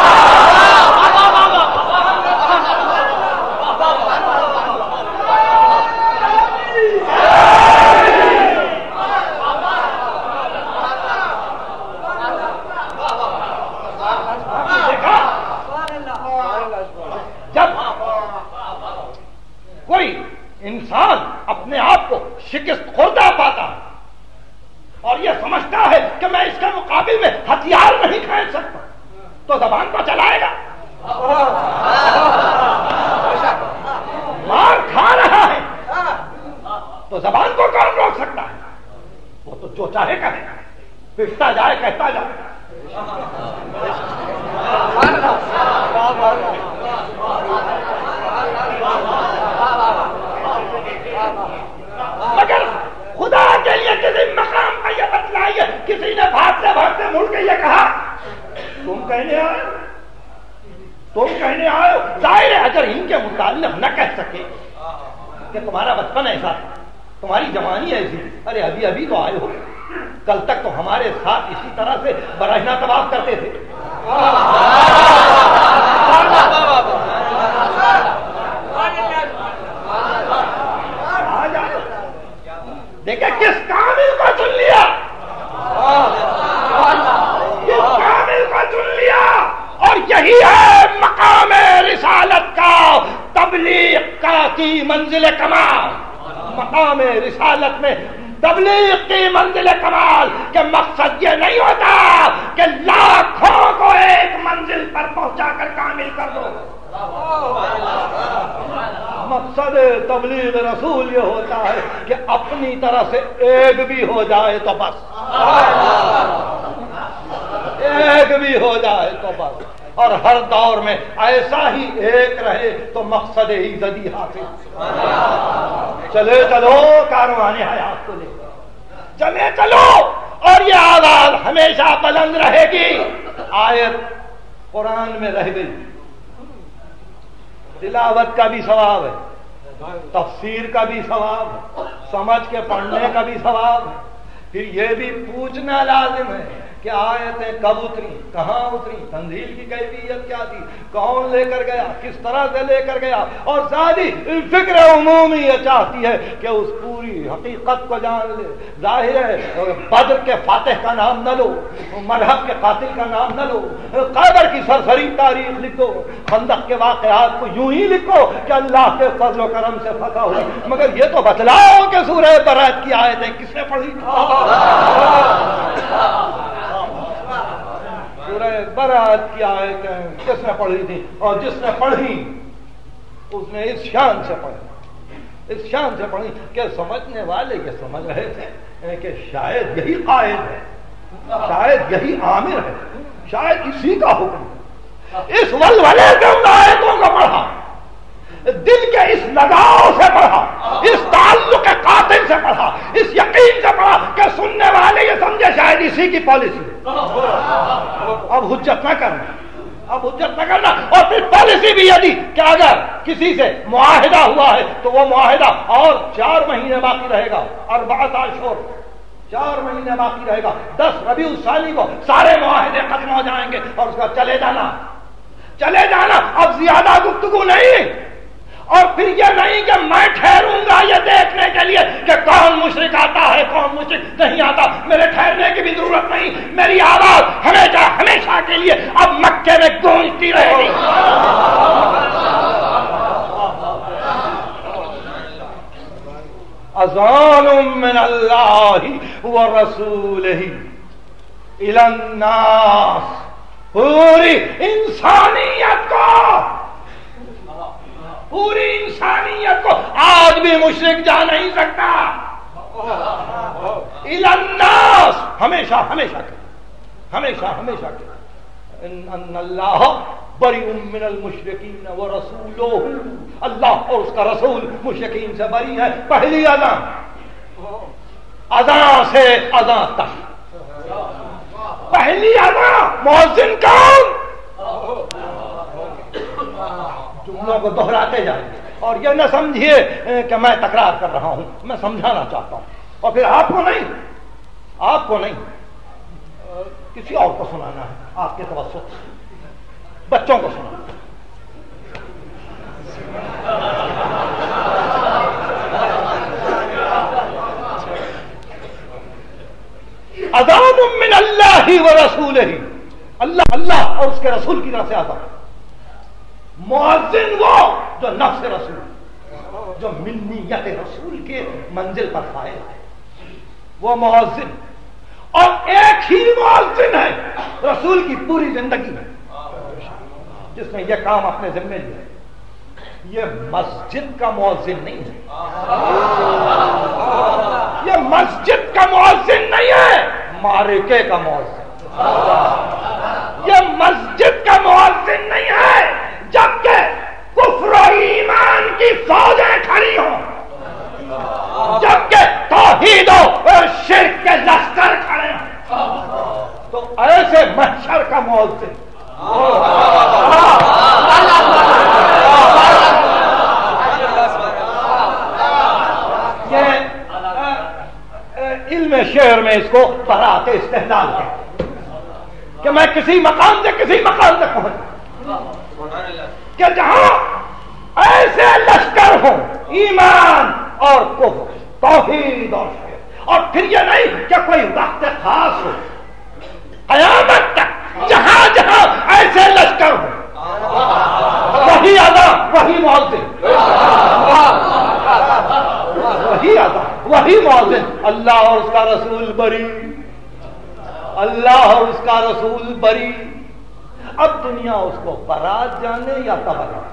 [SPEAKER 2] انسان اپنے آپ کو شکست خوردہ پاتا ہے اور یہ سمجھتا ہے کہ میں اس کے مقابل میں ہتھیار نہیں کھینچ سکتا تو زبان کو چلائے گا. مار کھا رہا ہے تو زبان کو کون روک سکتا ہے؟ وہ تو جو چاہے کہے گا، پٹتا جائے کہتا جائے. مگر خدا کے لیے کسی مقام کا یہ بتلائیے، کسی نے بھاگتے بھاگتے مڑ کے یہ کہا تم کہنے آئے تم کہنے آئے ظاہر ہے اگر ان کے متعلق نہ کہہ سکے کہ تمہارا بچپن ایسا تھا، تمہاری جوانی ایسی تھی، ارے ابھی ابھی تو آئے ہو، کل تک تو ہمارے ساتھ اسی طرح سے براہنا طواف کرتے تھے. دیکھیں کس کامل کو چن لیا، کس کامل کو چن لیا. اور یہی ہے مقام رسالت کا، تبلیغ کا کی منزل کمال. مقام رسالت میں تبلیغ کی منزل کمال کہ مقصد یہ نہیں ہوتا کہ لاکھوں کو ایک منزل پر پہنچا کر کامل کر دو. مقصد تبلیغ رسول یہ ہوتا ہے کہ اپنی طرح سے ایک بھی ہو جائے تو بس، ایک بھی ہو جائے تو بس، اور ہر دور میں ایسا ہی ایک رہے تو مقصد ایزدی حاصل. چلے چلو کاروان حیات کو لے چلے چلو، اور یہ آواز ہمیشہ بلند رہے گی. آیت قرآن میں رہ گئی، تلاوت کا بھی ثواب ہے، تفسیر کا بھی ثواب ہے، سمجھ کے پڑھنے کا بھی ثواب ہے. پھر یہ بھی پوچھنا لازم ہے کہ آیتیں کب اتری، کہاں اتری، تنزیل کی کیفیت کیا تھی، کون لے کر گیا، کس طرح سے لے کر گیا. اور ساری فکر عمومی یہ چاہتی ہے کہ اس پوری حقیقت کو جان لے. ظاہر ہے بدر کے فاتح کا نام نہ لو، مذہب کے قاتل کا نام نہ لو، خیبر کی سرسری تاریخ لکھو، خندق کے واقعات کو یوں ہی لکھو کہ اللہ کے فضل و کرم سے فتح ہوئی، مگر یہ تو بتلاؤ کہ سورہ برات کی آیتیں کس نے پڑھی. سورہ برات کی آیتیں کس نے پڑھی تھی؟ اور جس نے پڑھی اس نے اس شان سے پڑھی، اس شان سے پڑھی کہ سمجھنے والے یہ سمجھ رہے تھے کہ شاید یہی قائد ہے، شاید یہی عامر ہے، شاید اسی کا حکم ہے. اس ولولے سے ان آیتوں کو پڑھا، دل کے اس لگاؤ سے پڑھا، اس تعلق قاطع سے پڑھا، اس یقین سے پڑھا کہ سننے والے یہ سمجھے شاید اسی کی پالیسی ہے. اب حجت نہ کرنا، اب حجت نہ کرنا. اور پھر پالیسی بھی یہ دی کہ اگر کسی سے معاہدہ ہوا ہے تو وہ معاہدہ اور چار مہینے باقی رہے گا، اربعۃ اشہر، چار مہینے باقی رہے گا، دس ربیع الثانی کو سارے معاہدے ختم ہو جائیں گے اور اس کا چلے جانا، چلے جانا. اب زیادہ گفتگو نہیں. اور پھر یہ نہیں کہ میں ٹھہروں گا یہ دیکھنے کے لیے کہ کون مشرک آتا ہے کون مشرک نہیں آتا. میرے ٹھہرنے کی بھی ضرورت نہیں، میری آواز ہمیشہ ہمیشہ کے لیے اب مکے میں گونجتی رہے گی. اذان من اللہ ورسولہ الی الناس، پوری انسانیت کو، پوری انسانیت کو آج بھی مشرک جا نہیں سکتا. الی الناس، ہمیشہ ہمیشہ کے ہمیشہ ہمیشہ کے ان اللہ بری من المشرکین ورسولہ، اللہ اور اس کا رسول مشرکین سے بری ہے. پہلی اذان، اذان سے اذان تک، پہلی اذان مؤذن کون؟ جملوں کو دہراتے جائیں اور یہ نہ سمجھیے کہ میں تکرار کر رہا ہوں، میں سمجھانا چاہتا ہوں، اور پھر آپ کو نہیں آپ کو نہیں کسی اور کو سنانا ہے، آپ کے توسط بچوں کو سنانا ہے۔ عذاب من اللہ ورسولہ، اللہ اللہ اور اس کے رسول کی طرف سے عذاب۔ مؤذن وہ جو نفس رسول، جو منیت رسول کے منزل پر فائز ہے، وہ مؤذن۔ اور ایک ہی مؤذن ہے رسول کی پوری زندگی میں جس نے یہ کام اپنے ذمہ لیا۔ یہ مسجد کا مؤذن نہیں ہے، یہ مسجد کا مؤذن نہیں ہے، معرکے کا مؤذن۔ یہ مسجد کا مؤذن نہیں ہے جبکہ کفر و ایمان کی فوجیں کھڑی ہوں، جبکہ توحید و شرک کے لشکر کھڑے ہوں، تو ایسے محشر کا مؤذن علم شعر میں اس کو برات استحلال ہے کہ میں کسی مقام سے کسی مقام تک پہنچ، کہ جہاں ایسے لشکر ہوں ایمان اور کفر، توحید اور شرک، اور پھر یہ نہیں کہ کوئی وقت خاص ہو، قیامت تک جہاں جہاں ایسے لشکر ہوں وہی اذان، وہی مؤذن، وہی اذان، وہی مؤذن۔ اللہ اور اس کا رسول بری، اللہ اور اس کا رسول بری۔ اب دنیا اس کو برات جانے یا تبرات۔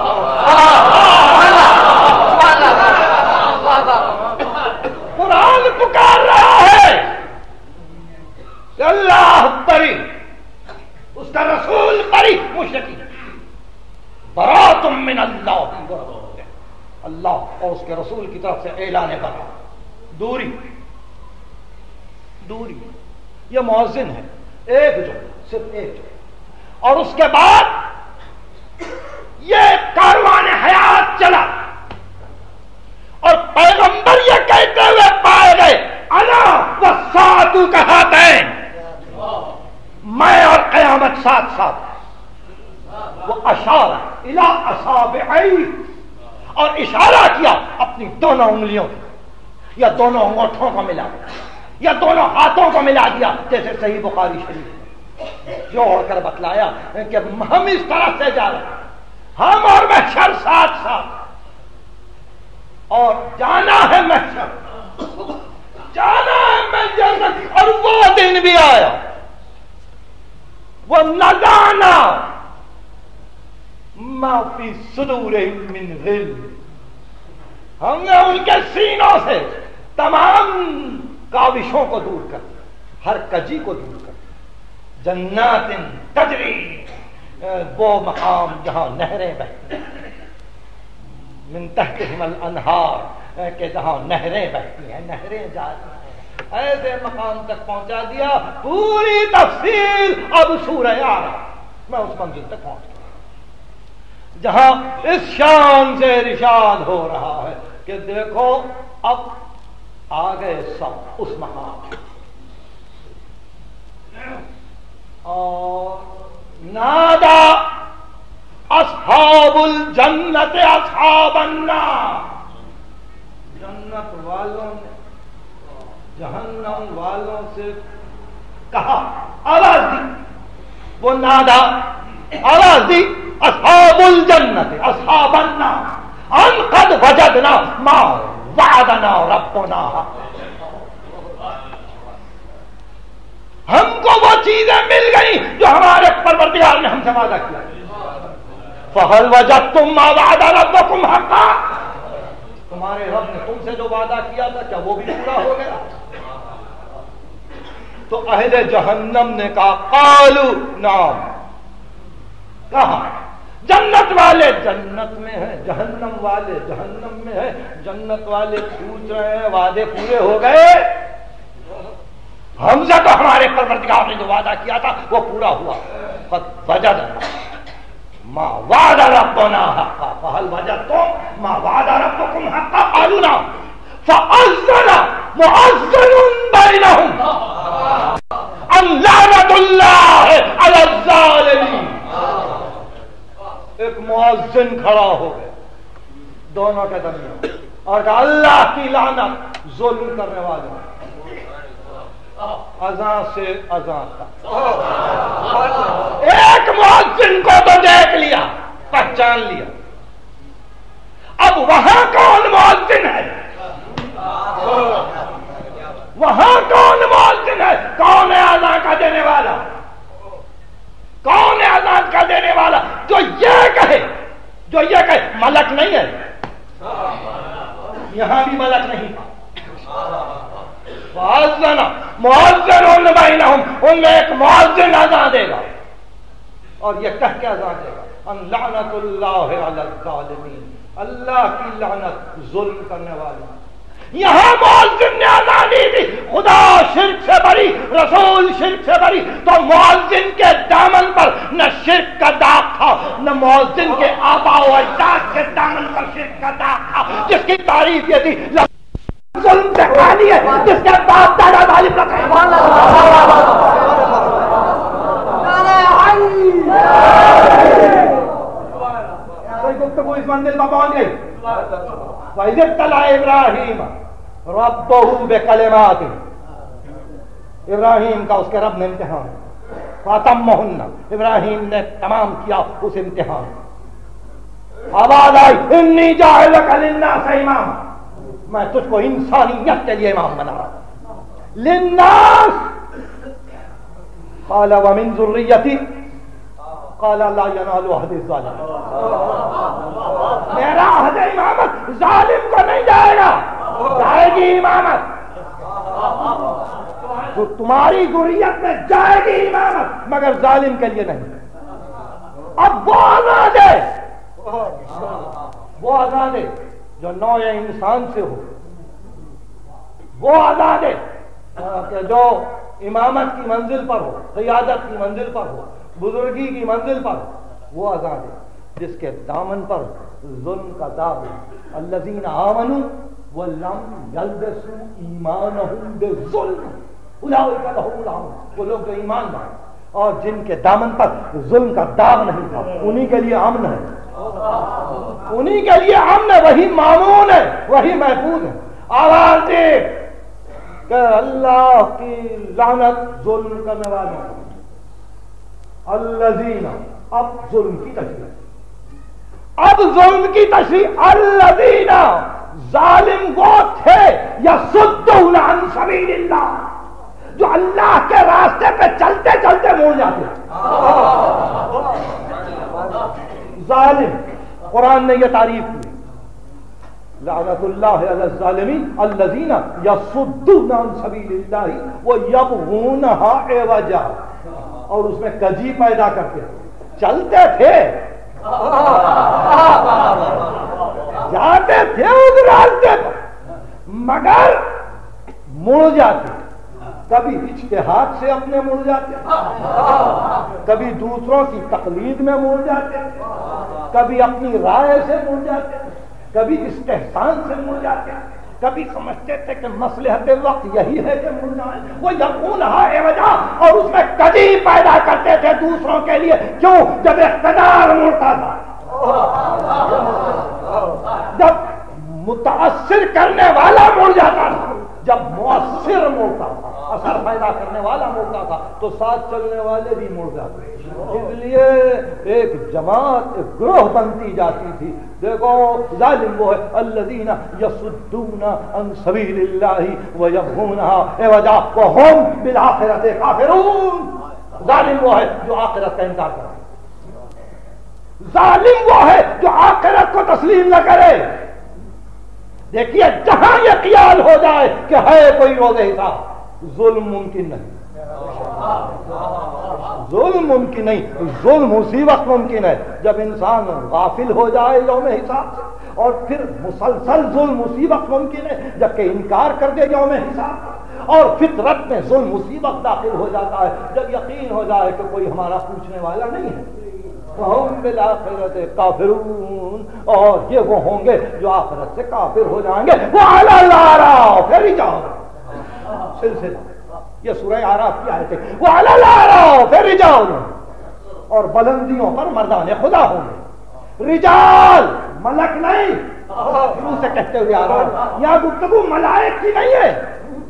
[SPEAKER 2] قرآن پکار رہا ہے کہ اللہ بری، اس کا رسول بری، مشرکین برات من اللہ، اللہ اور اس کے رسول کی طرف سے اعلان برات، دوری دوری۔ یہ مؤذن ہے، ایک جو صرف ایک جو، اور اس کے بعد یہ کاروان حیات چلا اور پیغمبر یہ کہتے ہوئے پائے گئے انا والساعۃ کہاتین، میں اور قیامت ساتھ ساتھ۔ وہ اشار الی اصابعی، اور اشارہ کیا اپنی دونوں انگلیوں یا دونوں انگوٹھوں کو ملا یا دونوں ہاتھوں کو ملا دیا، جیسے صحیح بخاری شریف جوڑ کر بتلایا کہ ہم اس طرح سے جا رہے ہیں، ہم اور محشر ساتھ ساتھ، اور جانا ہے محشر، جانا ہے محشر، اور وہ دن بھی آیا، وہ نزعنا ما فی صدورہم من غل، ہم نے ان کے سینوں سے تمام کاوشوں کو دور کر دیا، ہر کجی کو دور کر دیا۔ جنات تجری، وہ مقام جہاں نہریں بہتی ہیں، من تحتہم الانہار، کہ جہاں نہریں بہتی ہیں، نہریں جاری ہیں، ایسے مقام تک پہنچا دیا۔ پوری تفصیل اب سورہ آ رہا، میں اس منزل تک پہنچ گیا جہاں اس شان سے ارشاد ہو رہا ہے کہ دیکھو اب آ گئے سب اس مقام، اور نادا اصحاب الجنت اصحاب النار، جنت والوں نے جہنم والوں سے کہا، آواز دی، وہ نادا آواز دی، اصحاب الجنت اصحاب النار ان قد وجدنا ما وعدنا ربنا، ہم کو وہ چیزیں مل گئی جو ہمارے پروردگار نے ہم سے وعدہ کیا۔ فَهَلْ وَجَدْتُمْ مَا وَعَدَ رَبُّكُمْ حَقًّا، تمہارے رب نے تم سے جو وعدہ کیا تھا کیا وہ بھی پورا ہو گیا؟ تو اہل جہنم نے کہا قالوا نعم، کہا جنت والے جنت میں ہیں، جہنم والے جہنم میں ہیں۔ جنت والے پوچھ رہے ہیں وعدے پورے ہو گئے؟ حمزہ تو ہمارے پروردگار نے جو وعدہ کیا تھا وہ پورا ہوا. قد وجدنا ما وعد ربنا حقا فهل وجدتم ما وعد ربكم حقا قالوا نعم فأذن مؤذن بينهم ان لعنة الله على الظالمين. ایک مؤذن کھڑا ہو گیا دونوں کے درمیان اور کہا اللہ کی لعنت ظلم کرنے والوں. اذان سے اذان تک ایک مؤذن کو تو دیکھ لیا, پہچان لیا. اب وہاں کون مؤذن ہے, وہاں کون مؤذن ہے, کون ہے اذان کا دینے والا, کون ہے اذان کا دینے والا جو یہ کہے, جو یہ کہے ملک نہیں ہے, یہاں بھی ملک نہیں تھا. مؤذن بینہم, ان میں ایک مؤذن اذان دے گا اور یہ کہہ کے اذان دے گا ان لعنت اللہ علی الظالمین, اللہ کی لعنت ظلم کرنے والا. یہاں مؤذن نے اذان دی تھی خدا شرک سے بری, رسول شرک سے بری, تو مؤذن کے دامن پر نہ شرک کا داغ تھا, نہ مؤذن کے آبا و اجداد کے دامن پر شرک کا داغ تھا, جس کی تعریف یہ تھی ظلم سے خالی ہے, جس کے باپ دادا ظالم نہ تھے. کوئی گفتگو اس منزل پر پہنچ گئی. وَإِذِ ابْتَلَىٰ إِبْرَاهِيمَ رَبُّهُ بِكَلِمَاتٍ, ابراہیم کا اس کے رب نے امتحان فَأَتَمَّهُنَّ, ابراہیم نے تمام کیا اس امتحان. آواز آئی اِنِّي جَاعِلُكَ لِلنَّاسِ إِمَامًا, میں تجھ کو انسانیت کے لیے امام بنا رہا ہوں. للناس قال ومن ذریتی قال لا ينال عہد الظالمین, میرا عہد امامت ظالم کو نہیں جائے گا, جائے گی امامت جو تمہاری ذریت میں جائے گی امامت, مگر ظالم کے لیے نہیں. اب وہ آزاد ہے, وہ آزاد ہے جو نوع انسان سے ہو, وہ آزاد ہے کہ جو امامت کی منزل پر ہو, قیادت کی منزل پر ہو, بزرگی کی منزل پر ہو, وہ آزاد ہے جس کے دامن پر ظلم کا داغ ہے. الذین آمنوا ولم یلبسوا ایمانہم بظلم اولئک لہم الامن, وہ لوگ جو ایمان لائے اور جن کے دامن پر ظلم کا داغ نہیں تھا, انہی کے لیے امن ہے, انہی کے لیے امن ہے, وہی مامون ہے, وہی محفوظ ہے. آواز دے کہ اللہ کی لعنت ظلم کرنے والوں. الذین, اب ظلم کی تشریح, اب ظلم کی تشریح. الذین, ظالم وہ تھے یصدون عن سبیل اللہ, جو اللہ کے راستے پہ چلتے چلتے مڑ جاتے. ظالم, قرآن نے یہ تعریف کی, لعنت اللہ علی الظالمین الذین یصدون عن سبیل اللہ ویبغونہا عوجا, اور اس میں کجی پیدا کرتے. چلتے تھے, جاتے تھے اس راستے پر, مگر مڑ جاتے, کبھی اجتہاد سے اپنے مڑ جاتے, کبھی دوسروں کی تقلید میں مڑ جاتے, کبھی اپنی رائے سے مڑ جاتے, کبھی استحسان سے مڑ جاتے, کبھی سمجھتے تھے کہ مصلحت وقت یہی ہے کہ مڑ جائیں. وہ یقونہا عوجا, اور اس میں کجی پیدا کرتے تھے دوسروں کے لیے. کیوں؟ جب اقتدار مڑتا تھا, جب متاثر کرنے والا مڑ جاتا تھا, جب مؤثر مڑتا تھا, اثر پیدا کرنے والا مڑتا تھا, تو ساتھ چلنے والے بھی مڑ جاتے. اس لیے ایک جماعت, ایک گروہ بنتی جاتی تھی. دیکھو ظالم وہ ہے الذین یصدون عن سبیل اللہ ویبغونہا عوجا وہم بالآخرۃ کافرون. ظالم وہ ہے جو آخرت کا انکار کرے, ظالم وہ ہے جو آخرت کو تسلیم نہ کرے. دیکھیے جہاں یہ خیال ہو جائے کہ ہے کوئی روز حساب, ظلم ممکن نہیں, ظلم ممکن نہیں. ظلم اسی وقت ممکن ہے جب انسان غافل ہو جائے یوم حساب سے, اور پھر مسلسل ظلم اسی وقت ممکن ہے جبکہ انکار کر دے یوم حساب. اور فطرت میں ظلم مصیبت داخل ہو جاتا ہے جب یقین ہو جائے کہ کوئی ہمارا پوچھنے والا نہیں ہے. وَهُمْ بِالْآخِرَةِ كَافِرُونَ اور یہ وہ ہوں گے جو آخرت سے کافر ہو جائیں گے. وَعَلَى الْأَعْرَافِ پھر جاؤ سلسلہ یہ سورہ اعراف کی آیت ہے. وَعَلَى الْأَعْرَافِ رِجَالٌ اور بلندیوں پر مردان خدا ہوں گے. رجال ملک نہیں شروع سے کہتے ہوئے آ رہا ہوں یہاں گفتگو ملائک کی نہیں ہے.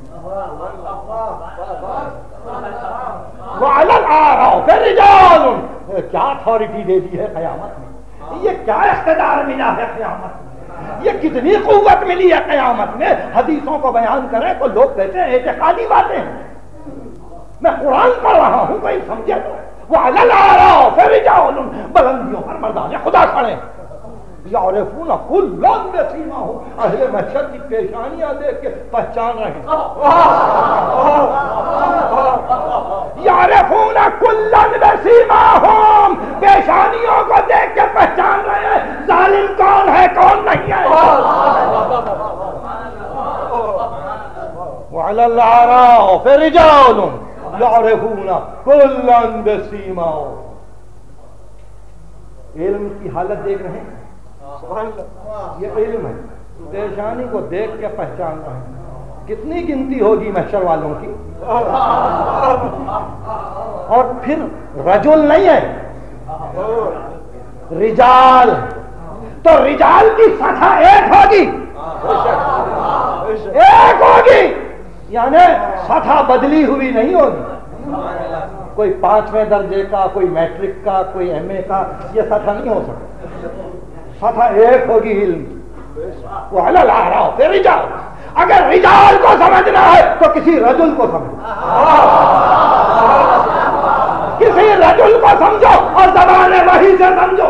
[SPEAKER 2] وَعَلَى الْأَعْرَافِ رِجَالٌ کیا اتھارٹی دے دی ہے قیامت میں, یہ کیا اقتدار ملا ہے قیامت میں, یہ کتنی قوت ملی ہے قیامت میں. حدیثوں کو بیان کریں تو لوگ کہتے ہیں اعتقادی باتیں ہیں, میں قرآن پڑھ رہا ہوں کوئی سمجھے تو. وَعَلَى الْأَعْرَافِ رِجَالٌ بلندیوں پر مردان خدا کھڑے یعرفون کلا بسیماہم اہل محشر کی پیشانیاں دیکھ کے پہچان رہے ہیں. یعرفون کلا بسیماہم پیشانیوں کو دیکھ کے پہچان رہے ہیں ظالم کون ہے کون نہیں ہے. وعلی الأعراف رجال یعرفون کلا بسیماہم. علم کی حالت دیکھ رہے ہیں, یہ علم ہے, پیشانی کو دیکھ کے پہچان رہے ہیں. کتنی گنتی ہوگی محشر والوں کی. اور پھر رجل نہیں ہے رجال, تو رجال کی سطح ایک ہوگی ایک ہوگی یعنی سطح بدلی ہوئی نہیں ہوگی. کوئی پانچویں درجے کا, کوئی میٹرک کا, کوئی ایم اے کا, یہ سطح نہیں ہو سکتا. سطح ایک ہوگی علم. وَعَلَى الْأَعْرَافِ رِجَالٌ اگر رجال کو سمجھنا ہے تو کسی رجل کو سمجھو, کسی رجل کو سمجھو اور زبان وحی سے سمجھو.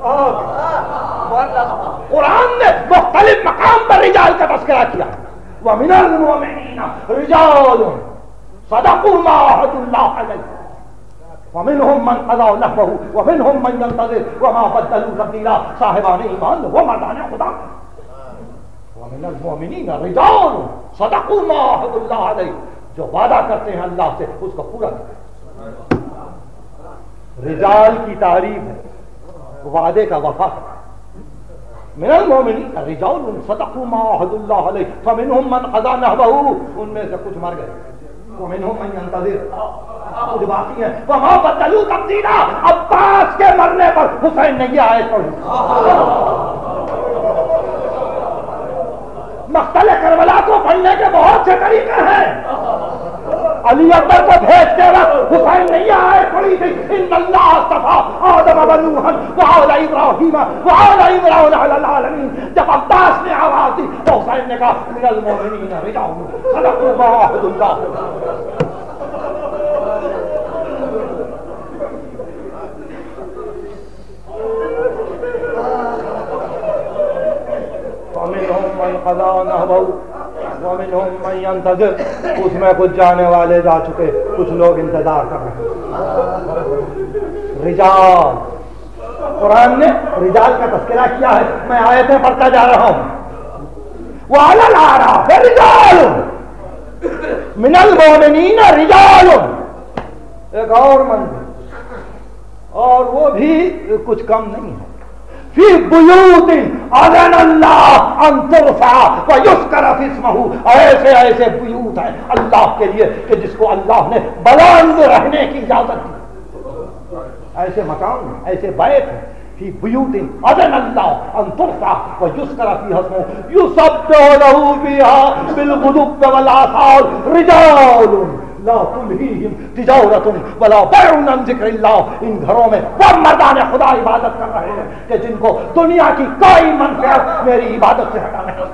[SPEAKER 2] قرآن نے مختلف مقام پر رجال کا تذکرہ کیا. وَمِنَ الْمُؤْمِنِينَ رِجَالٌ صَدَقُوا مَا عَاهَدُوا اللَّهَ عَلَيْهِ وَمِنْهُمْ مَنْ قَضَىٰ نَحْبَهُ وَمِنْهُمْ مَنْ يَنْتَظِرُ وَمَا بَدَّلُوا تَبْدِيلًا. صاحبان ایمان وہ مردان خدا. وَمِنَ الْمُؤْمِنِينَ رِجَالٌ صَدَقُوا مَا عَاهَدُوا اللَّهَ عَلَيْهِ جو وعدہ کرتے ہیں اللہ سے اس کو پورا کرتے. رجال کی تعریف ہے وعدے کا وفا. من المؤمنین رجال صدقوا ما عاهدوا الله علیہ فمنهم من قضى نحبه ان میں سے کچھ مر گئے ومنهم من ينتظر کچھ باقی ہیں. وما بدلوا تبدیلا عباس کے مرنے پر حسین نے یہ آیت پڑھی. مقتل کربلا کو پڑھنے کے بہت سے طریقے ہیں. علی اکبر کو بھیجتے وقت حسین نے یہ آیت پڑھی تھی ان اللہ اصطفیٰ آدم و نوحا وآل ابراہیم وآل عمران علی العالمین. جب عباس نے آواز دی تو حسین نے کہا من المؤمنین رجال صدقوا ما عاهدوا اللہ. ومنهم من قضى نحبه ومنهم من ينتظر. اس میں کچھ جانے والے جا چکے, کچھ لوگ انتظار کر رہے ہیں. رجال قرآن نے رجال کا تذکرہ کیا ہے. میں آیتیں پڑھتا جا رہا ہوں. وعلى الأعراف رجال من المؤمنین رجال. ایک اور منزل اور وہ بھی کچھ کم نہیں ہے. فی بیوت اذن اللہ ان ترفع ویذکر فی اسمہ. ایسے ایسے بیوت ہیں اللہ کے لیے کہ جس کو اللہ نے بلند رہنے کی اجازت دی. ایسے مکان ہیں, ایسے بیت ہیں. فی بیوت اذن اللہ ان ترفع ویذکر فیہا اسمہ یسبح لہ فیہا بالغدو والآصال رجال لا تلہیہم تجارۃ ولا بیع عن ذکر اللہ. ان گھروں میں وہ مردان خدا عبادت کر رہے ہیں کہ جن کو دنیا کی کوئی منفعت میری عبادت سے ہٹا نہیں.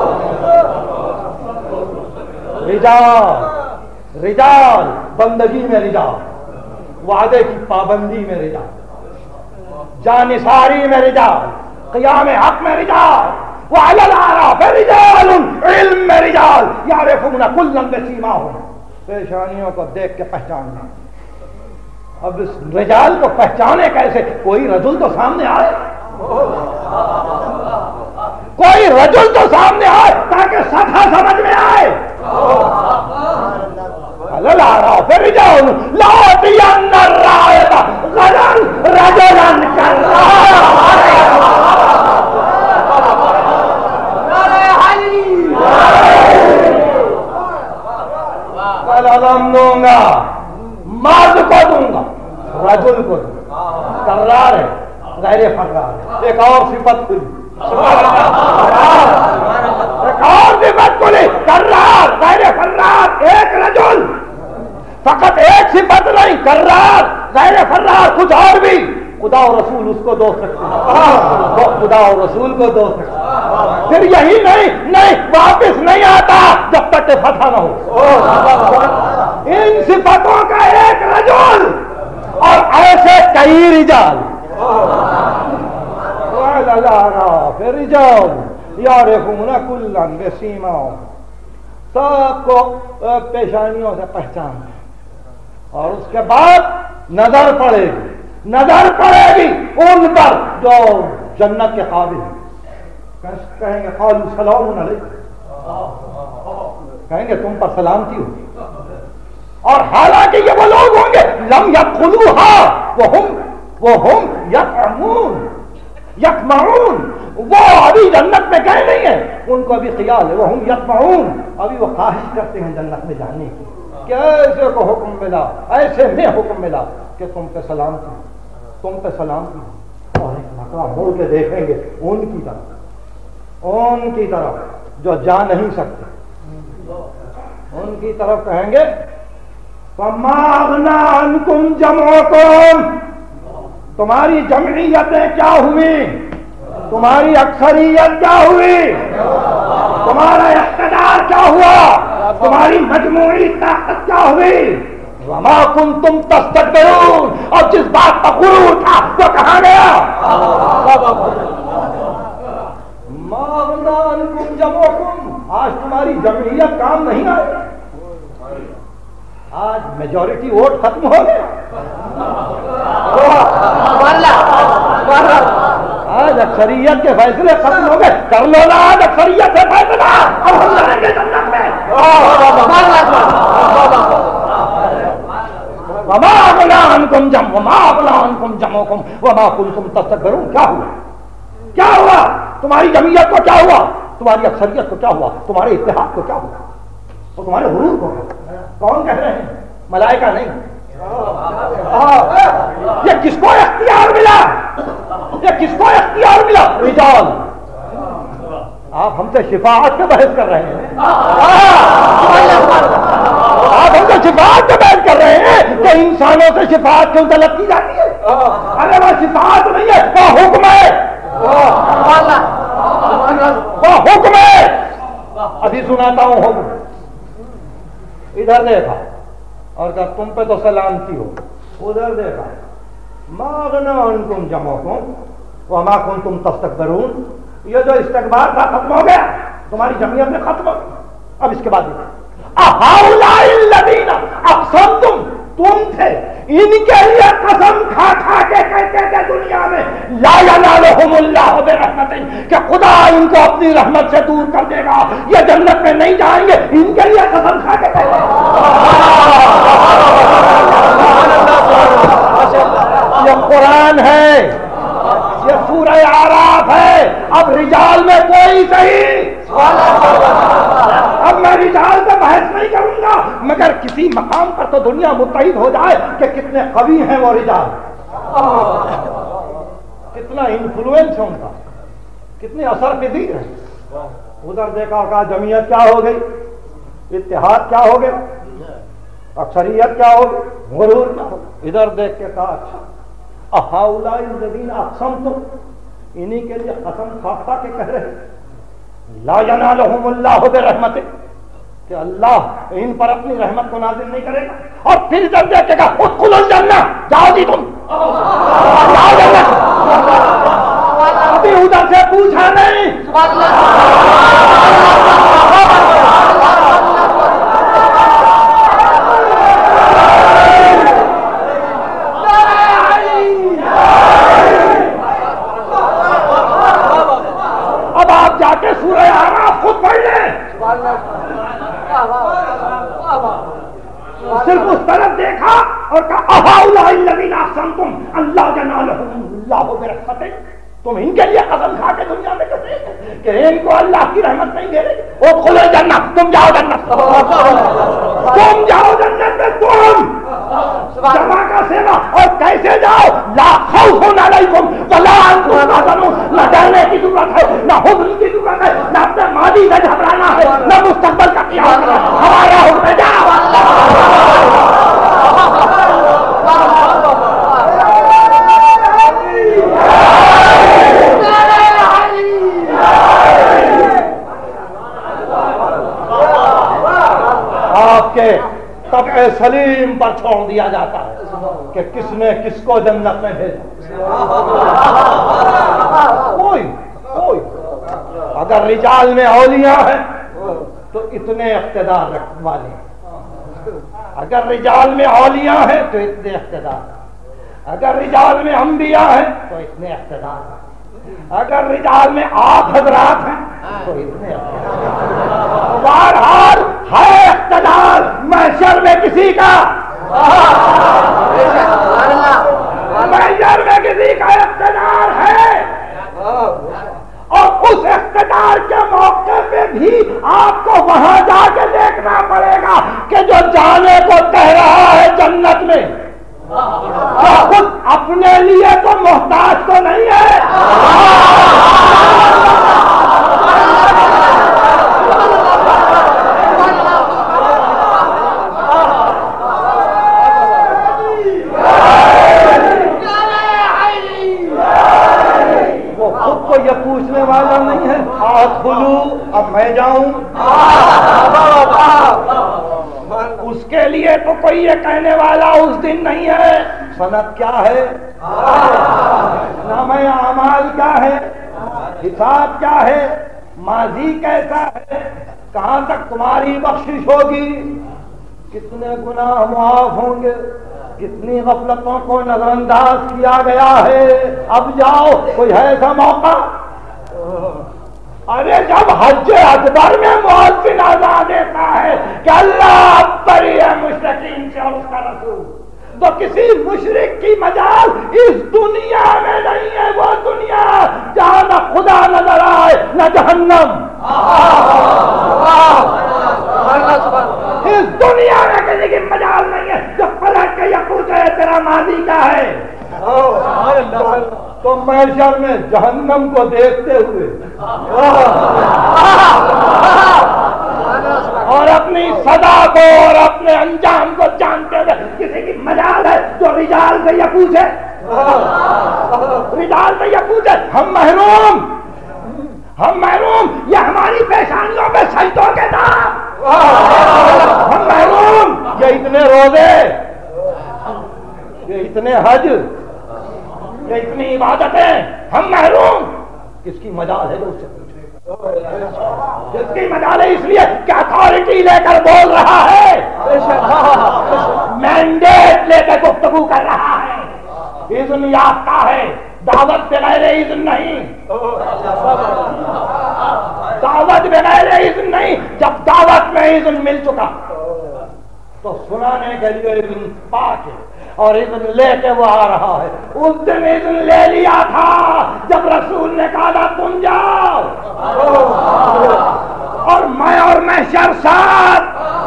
[SPEAKER 2] رجال رجال بندگی میں رجال, وعدے کی پابندی میں رجال, جانثاری میں رجال, قیام حق میں رجال. وعلی الأعراف رجال علم میں رجال یعرفون کلا بسیماہم پیشانیوں کو دیکھ کے پہچاننا. اب اس رجال کو پہچانے کیسے؟ کوئی رجل تو سامنے آئے, کوئی رجل تو سامنے آئے تاکہ سطح سمجھ میں آئے. على الأعراف رجال لأعطين الراية غدا رجلا كالراية. علم دوں گا، مرد کو دوں گا، رجل کو دوں گا. کرار ہے، غیر فرار ہے. ایک اور صفت کھلی، ایک اور صفت کھلی، کرار غیر فرار. ایک رجل، فقط ایک صفت نہیں، کرار غیر فرار. کچھ اور بھی. خدا اور رسول اس کو دو سکتے ہیں، خدا اور رسول کو دو سکتے ہیں. پھر یہی نہیں نہیں واپس نہیں آتا جب تک کہ فتح نہ ہو. ان صفتوں کا ایک رجل اور ایسے کئی رجال. پھر رجال یعرفون کلا بسیماہم، سب کو پیشانیوں سے پہچان ہے. اور اس کے بعد نظر پڑے گی، نظر پڑے گی ان پر جو جنت کے قابل ہیں. کہیں گے قالوا سلام علیکم، کہیں گے تم پر سلامتی ہو. اور حالانکہ یہ وہ لوگ ہوں گے لم يدخلوها وهم وهم يطعمون يطمعون، وہ ابھی جنت میں گئے نہیں ہیں، ان کو ابھی خیال ہے. وهم يطمعون، ابھی وہ خواہش کرتے ہیں جنت میں جانے کی. کیسے کو حکم ملا، ایسے میں حکم ملا کہ تم پہ سلامتی، تم پہ سلامتی. اور ایک مرتبہ مڑ کے دیکھیں گے ان کی طرف، ان کی طرف جو جا نہیں سکتے، ان کی طرف کہیں گے فما اغنی عنکم جمعکم، تمہاری جمعیتیں کیا ہوئی، تمہاری اکثریت کیا ہوئی، تمہارا اقتدار کیا ہوا، تمہاری مجموعی طاقت کیا ہوئی. وما کنتم تستكبرون، اور جس بات کا غرور تھا وہ کہاں گیا. ما اغنی عنکم جمعکم، آج تمہاری جمعیت کام نہیں آئی. آج میجورٹی ووٹ ختم ہو گیا. آج اکثریت کے فیصلے ختم ہو گئے. کر لو نا آج اکثریت سے فیصلہ، اب ہم لڑیں گے جنت میں. وما اغنی عنکم جمع وما اغنی عنکم جمعکم وما کنتم تستکبرون. کیا ہوا، کیا ہوا، تمہاری جمعیت کو کیا ہوا، تمہاری اکثریت کو کیا ہوا، تمہارے اتحاد کو کیا ہوا، اور تمہارے غرور کو کون کہہ رہے ہیں؟ ملائکہ نہیں. یہ کس کو اختیار ملا، یہ کس کو اختیار ملا؟ رجال. آپ ہم سے شفاعت کا بحث کر رہے ہیں، آپ ہم سے شفاعت کا بحث کر رہے ہیں کہ انسانوں سے شفاعت کیوں طلب کی جاتی ہے. ارے وہ شفاعت نہیں ہے، وہ حکم ہے، وہ حکم ہے. ابھی سناتا ہوں حکم. ادھر دیکھا اور کہا تم پہ تو سلامتی ہو. ادھر دیکھا ما اغنی عنکم جمعکم وما کنتم تستکبرون. یہ جو استکبار تھا ختم ہو گیا، تمہاری جمعیت میں ختم ہو گیا. اب اس کے بعد اہؤلاء الذین اقسمتم، تم تھے ان کے لیے قسم کھا کھا کے کہتے تھے دنیا میں لا ینالہم اللہ برحمت، کہ خدا ان کو اپنی رحمت سے دور کر دے گا، یہ جنت میں نہیں جائیں گے. ان کے لیے قسم کھا کے کہتے یہ قرآن ہے، یہ سورہ اعراف ہے. اب رجال میں کوئی صحیح، اب میں رجال سے بحث نہیں کروں گا، مگر کسی مقام پر تو دنیا متحد ہو جائے کہ کتنے قوی ہیں وہ رجال، کتنا انفلوئنس ہے ان کا، کتنے اثر پذیر ہیں. ادھر دیکھا کہا جمعیت کیا ہو گئی، اتحاد کیا ہو گیا، اکثریت کیا ہو گئی، غرور کیا ہو گیا. ادھر دیکھ کے کہا اچھا اہؤلاء الذین اقسمتم، انہی کے لیے قسم کھا کھا کے کہہ رہے لا ینالہم اللہ برحمتہ، کہ اللہ ان پر اپنی رحمت کو نازل نہیں کرے گا. اور پھر ادھر دیکھ کے کہا ادخلوا الجنہ، جاؤ جی تم جاؤ جنت. ابھی ادھر سے پوچھا نہیں، سورہ اعراف خود پڑھ لیں. الذین اقسمتم ان لا ینالهم اللہ برحمتہ، تم ان کے لیے قسم کھا کے دنیا میں کہتے ہیں کہ ان کو اللہ کی رحمت نہیں دے رہی، وہ کھلو جنت، تم جاؤ جنت، تم جاؤ جنت میں، تم جمع کا سیوا، اور کیسے جاؤ؟ لا خوف علیکم ولا انتم تحزنون، نہ ڈرنے کی ضرورت ہے، نہ حزن کی ضرورت ہے، نہ اپنے ماضی سے گھبرانا ہے، نہ مستقبل کا قیام کرنا، ہمارا حکم جاؤ۔ آپ کے طبع سلیم پر چھوڑ دیا جاتا ہے کہ کس نے کس کو جنت میں بھیجا۔ کوئی کوئی اگر رجال میں اولیاء ہیں تو اتنے اقتدار رکھنے والے ہیں، اگر رجال میں اولیاء ہیں تو اتنے اقتدار، اگر رجال میں انبیاء ہیں تو اتنے اقتدار، اگر رجال میں آپ حضرات ہیں تو اتنے اقتدار، بہرحال ہے اقتدار محشر میں کسی کا، محشر میں کسی کا اقتدار ہے، اور اس اقتدار کے موقع پہ بھی آپ کو وہاں جا کے دیکھنا پڑے گا کہ جو جانے کو کہہ رہا ہے جنت میں، خود اپنے لیے تو محتاج تو نہیں ہے، وہ خود کو یہ پوچھنے والا نہیں ہے آدخلو اب میں جاؤں، اس کے لیے تو کوئی یہ کہنے والا اس دن نہیں ہے سند کیا ہے، نامہ اعمال کیا ہے، حساب کیا ہے، ماضی کیسا ہے، کہاں تک تمہاری بخشش ہوگی، کتنے گناہ معاف ہوں گے، کتنی غفلتوں کو نظر انداز کیا گیا ہے، اب جاؤ کوئی ہے ایسا موقع؟ ارے جب حج اکبر میں مؤذن اذان دیتا ہے کہ اللہ بری ہے مشرکین سے اور اس کا رسول، تو کسی مشرک کی مجال اس دنیا میں نہیں ہے، وہ دنیا جہاں نہ خدا نظر آئے نہ جہنم، اس دنیا میں کسی کی مجال نہیں ہے جو پلٹ کے یہ پوچھے تیرا ماضی کیا ہے، تو محشر میں جہنم کو دیکھتے ہوئے اور اپنی سزا کو اور اپنے انجام کو جانتے ہوئے کسی کی مجال ہے جو رجال سے یہ پوچھے، رجال سے یہ پوچھے ہم محروم، ہم محروم، یہ ہماری پیشانیوں میں سجدوں کے نام، ہم محروم، یہ اتنے روزے، یہ اتنے حج، یہ اتنی عبادتیں، ہم محروم، کس کی مجال ہے جو اس سے پوچھے، جس کی مجال ہے اس لیے کہ اتھارٹی لے کر بول رہا ہے، مینڈیٹ لے کر گفتگو کر رہا ہے، اذن یافتہ ہے، دعوت بغیر اذن نہیں، دعوت بغیر اذن نہیں، جب دعوت میں اذن مل چکا تو سنانے کے لیے اذن پاک ہے اور اذن لے کے وہ آ رہا ہے، اس دن اذن لے لیا تھا جب رسول نے کہا تھا تم جاؤ، اور میں اور محشر ساتھ،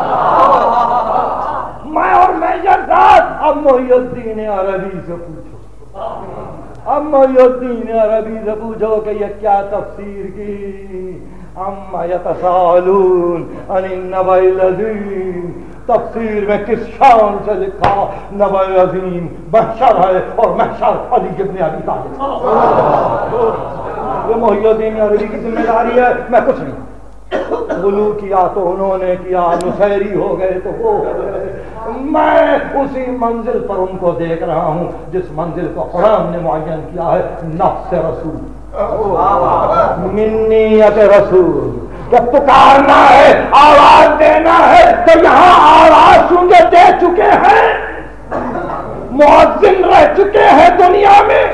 [SPEAKER 2] میں اور محشر ساتھ، اب محی الدین عربی سے پوچھو، اب محی الدین عربی سے پوچھو کہ یہ کیا تفسیر کی، اما یتساءلون عن النبأ العظیم، تفسیر میں کس شان سے لکھا نبأ عظیم محشر ہے اور محشر علی ابن ابی طالب، یہ محی الدین عربی کی ذمہ داری ہے، میں کچھ نہیں، غلو کیا تو انہوں نے کیا، نصیری ہو گئے تو وہ، میں اسی منزل پر ان کو دیکھ رہا ہوں جس منزل کو قرآن نے معین کیا ہے، نفس رسول، منیت رسول، جب پکارنا ہے آواز دینا ہے تو یہاں آواز سنگے دے چکے ہیں، مؤذن رہ چکے ہیں دنیا میں،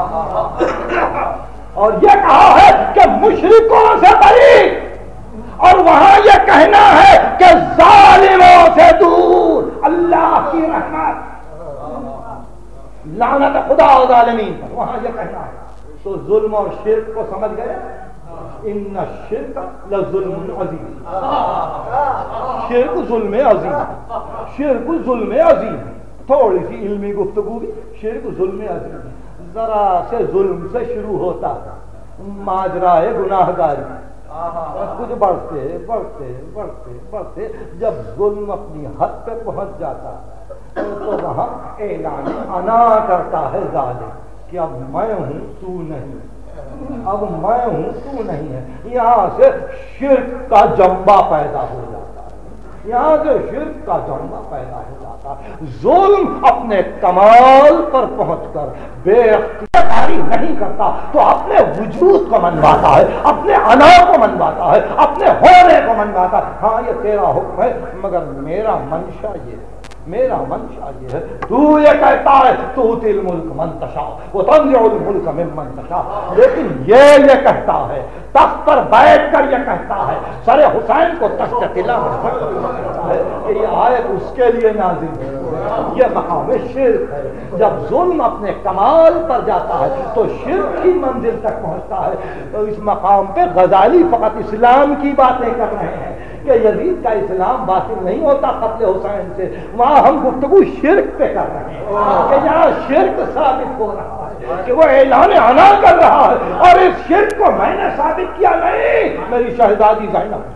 [SPEAKER 2] اور یہ کہا ہے کہ مشرکوں سے بری، اور وہاں یہ کہنا ہے کہ ظالموں سے دور، اللہ کی رحمت، لعنت خدا ظالمین پر، وہاں یہ کہنا ہے۔ تو ظلم اور شرک کو سمجھ گئے، ان الشرک لظلم عظیم، شرک ظلم عظیم، شرک ظلم عظیم، تھوڑی سی علمی گفتگو بھی، شرک ظلم عظیم، ذرا سے ظلم سے شروع ہوتا ماجرا ہے گناہ گاری، کچھ بڑھتے بڑھتے بڑھتے بڑھتے جب ظلم اپنی حد پہ پہنچ جاتا تو وہاں اعلان انا کرتا ہے ظالم کہ اب میں ہوں تو نہیں، اب میں ہوں تو نہیں ہے۔ یہاں سے شرک کا جنبہ پیدا ہو جاتا ہے، یہاں سے شرک کا جنبہ پیدا ہو جاتا ہے۔ ظلم اپنے کمال پر پہنچ کر بے اختیاری نہیں کرتا تو اپنے وجود کو منواتا ہے، اپنے انا کو منواتا ہے، اپنے ہونے کو منواتا ہے۔ ہاں یہ تیرا حکم ہے مگر میرا منشا یہ ہے، میرا منشا یہ ہے، تو یہ کہتا ہے تو تل ملک من تشاء وہ تنزع الملک ممن تشاء، لیکن یہ یہ کہتا ہے تخت پر بیٹھ کر یہ کہتا ہے، سر حسین کو تخت طلا میں کہتا ہے کہ یہ آیت اس کے لیے نازل ہے۔ یہ مقام شرک ہے، جب ظلم اپنے کمال پر جاتا ہے تو شرک کی منزل تک پہنچتا ہے۔ تو اس مقام پہ غزالی فقط اسلام کی باتیں کر رہے ہیں کہ یزید کا اسلام باطل نہیں ہوتا قتل حسین سے، وہاں ہم گفتگو شرک پہ کر رہے ہیں کہ یہاں شرک ثابت ہو رہا ہے کہ وہ اعلان انا کر رہا ہے، اور اس شرک کو میں نے ثابت کیا نہیں، میری شہزادی زینب۔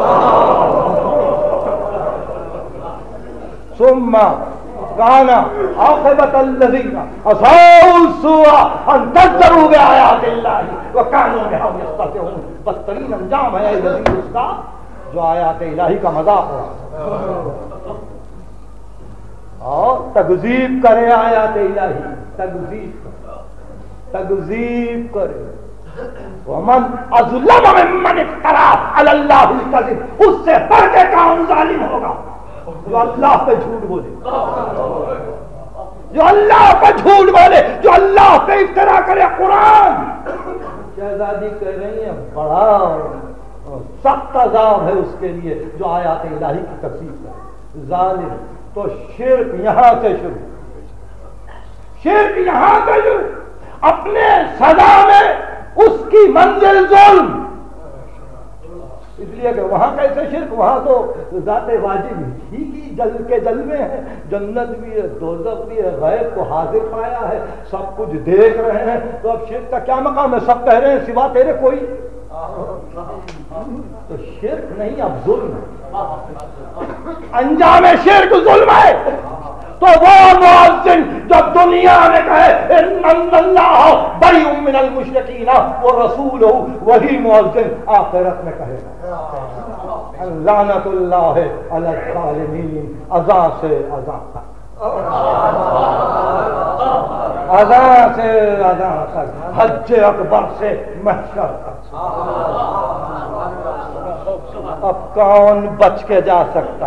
[SPEAKER 2] ثم كان عاقبة الذين اساءوا السوء ان كذبوا بآيات الله وكانوا بها يستهزئون، بدترین انجام ہے یزید اس کا جو آیات الہی کا مذاق ہو اور تکذیب کرے آیات الہی، تکذیب تکذیب کرے۔ ومن اظلم ممن افترى على الله الكذب، اس سے بڑھ کے کون ظالم ہوگا جو اللہ پہ جھوٹ بولے، جو اللہ پہ جھوٹ بولے، جو اللہ پہ افترا کرے۔ قرآن شہزادی کہہ رہی ہیں بڑا سخت عذاب ہے اس کے لیے جو آیات الہی کی تکذیب ہے۔ ظالم تو شرک یہاں سے شروع، شرک یہاں سے شروع، اپنے سزا میں اس کی منزل ظلم، اس لیے کہ وہاں کیسے شرک، وہاں تو ذات واجب ہی کی جل کے جلوے ہیں، جنت بھی ہے، دوزخ بھی ہے، غیب کو حاضر پایا ہے، سب کچھ دیکھ رہے ہیں، تو اب شرک کا کیا مقام ہے؟ سب کہہ رہے ہیں سوا تیرے کوئی، تو شرک نہیں اب ظلم ہے، انجام شرک ظلم ہے۔ تو وہ مؤذن جب دنیا میں کہے ان اللہ بریء من المشرکین ورسولہ، وہی مؤذن آخرت میں کہے لعنت اللہ علی الظالمین، اذان سے اذان تک، اذان سے اذان تک، حج اکبر سے محشر تک۔ اب کون بچ کے جا سکتا،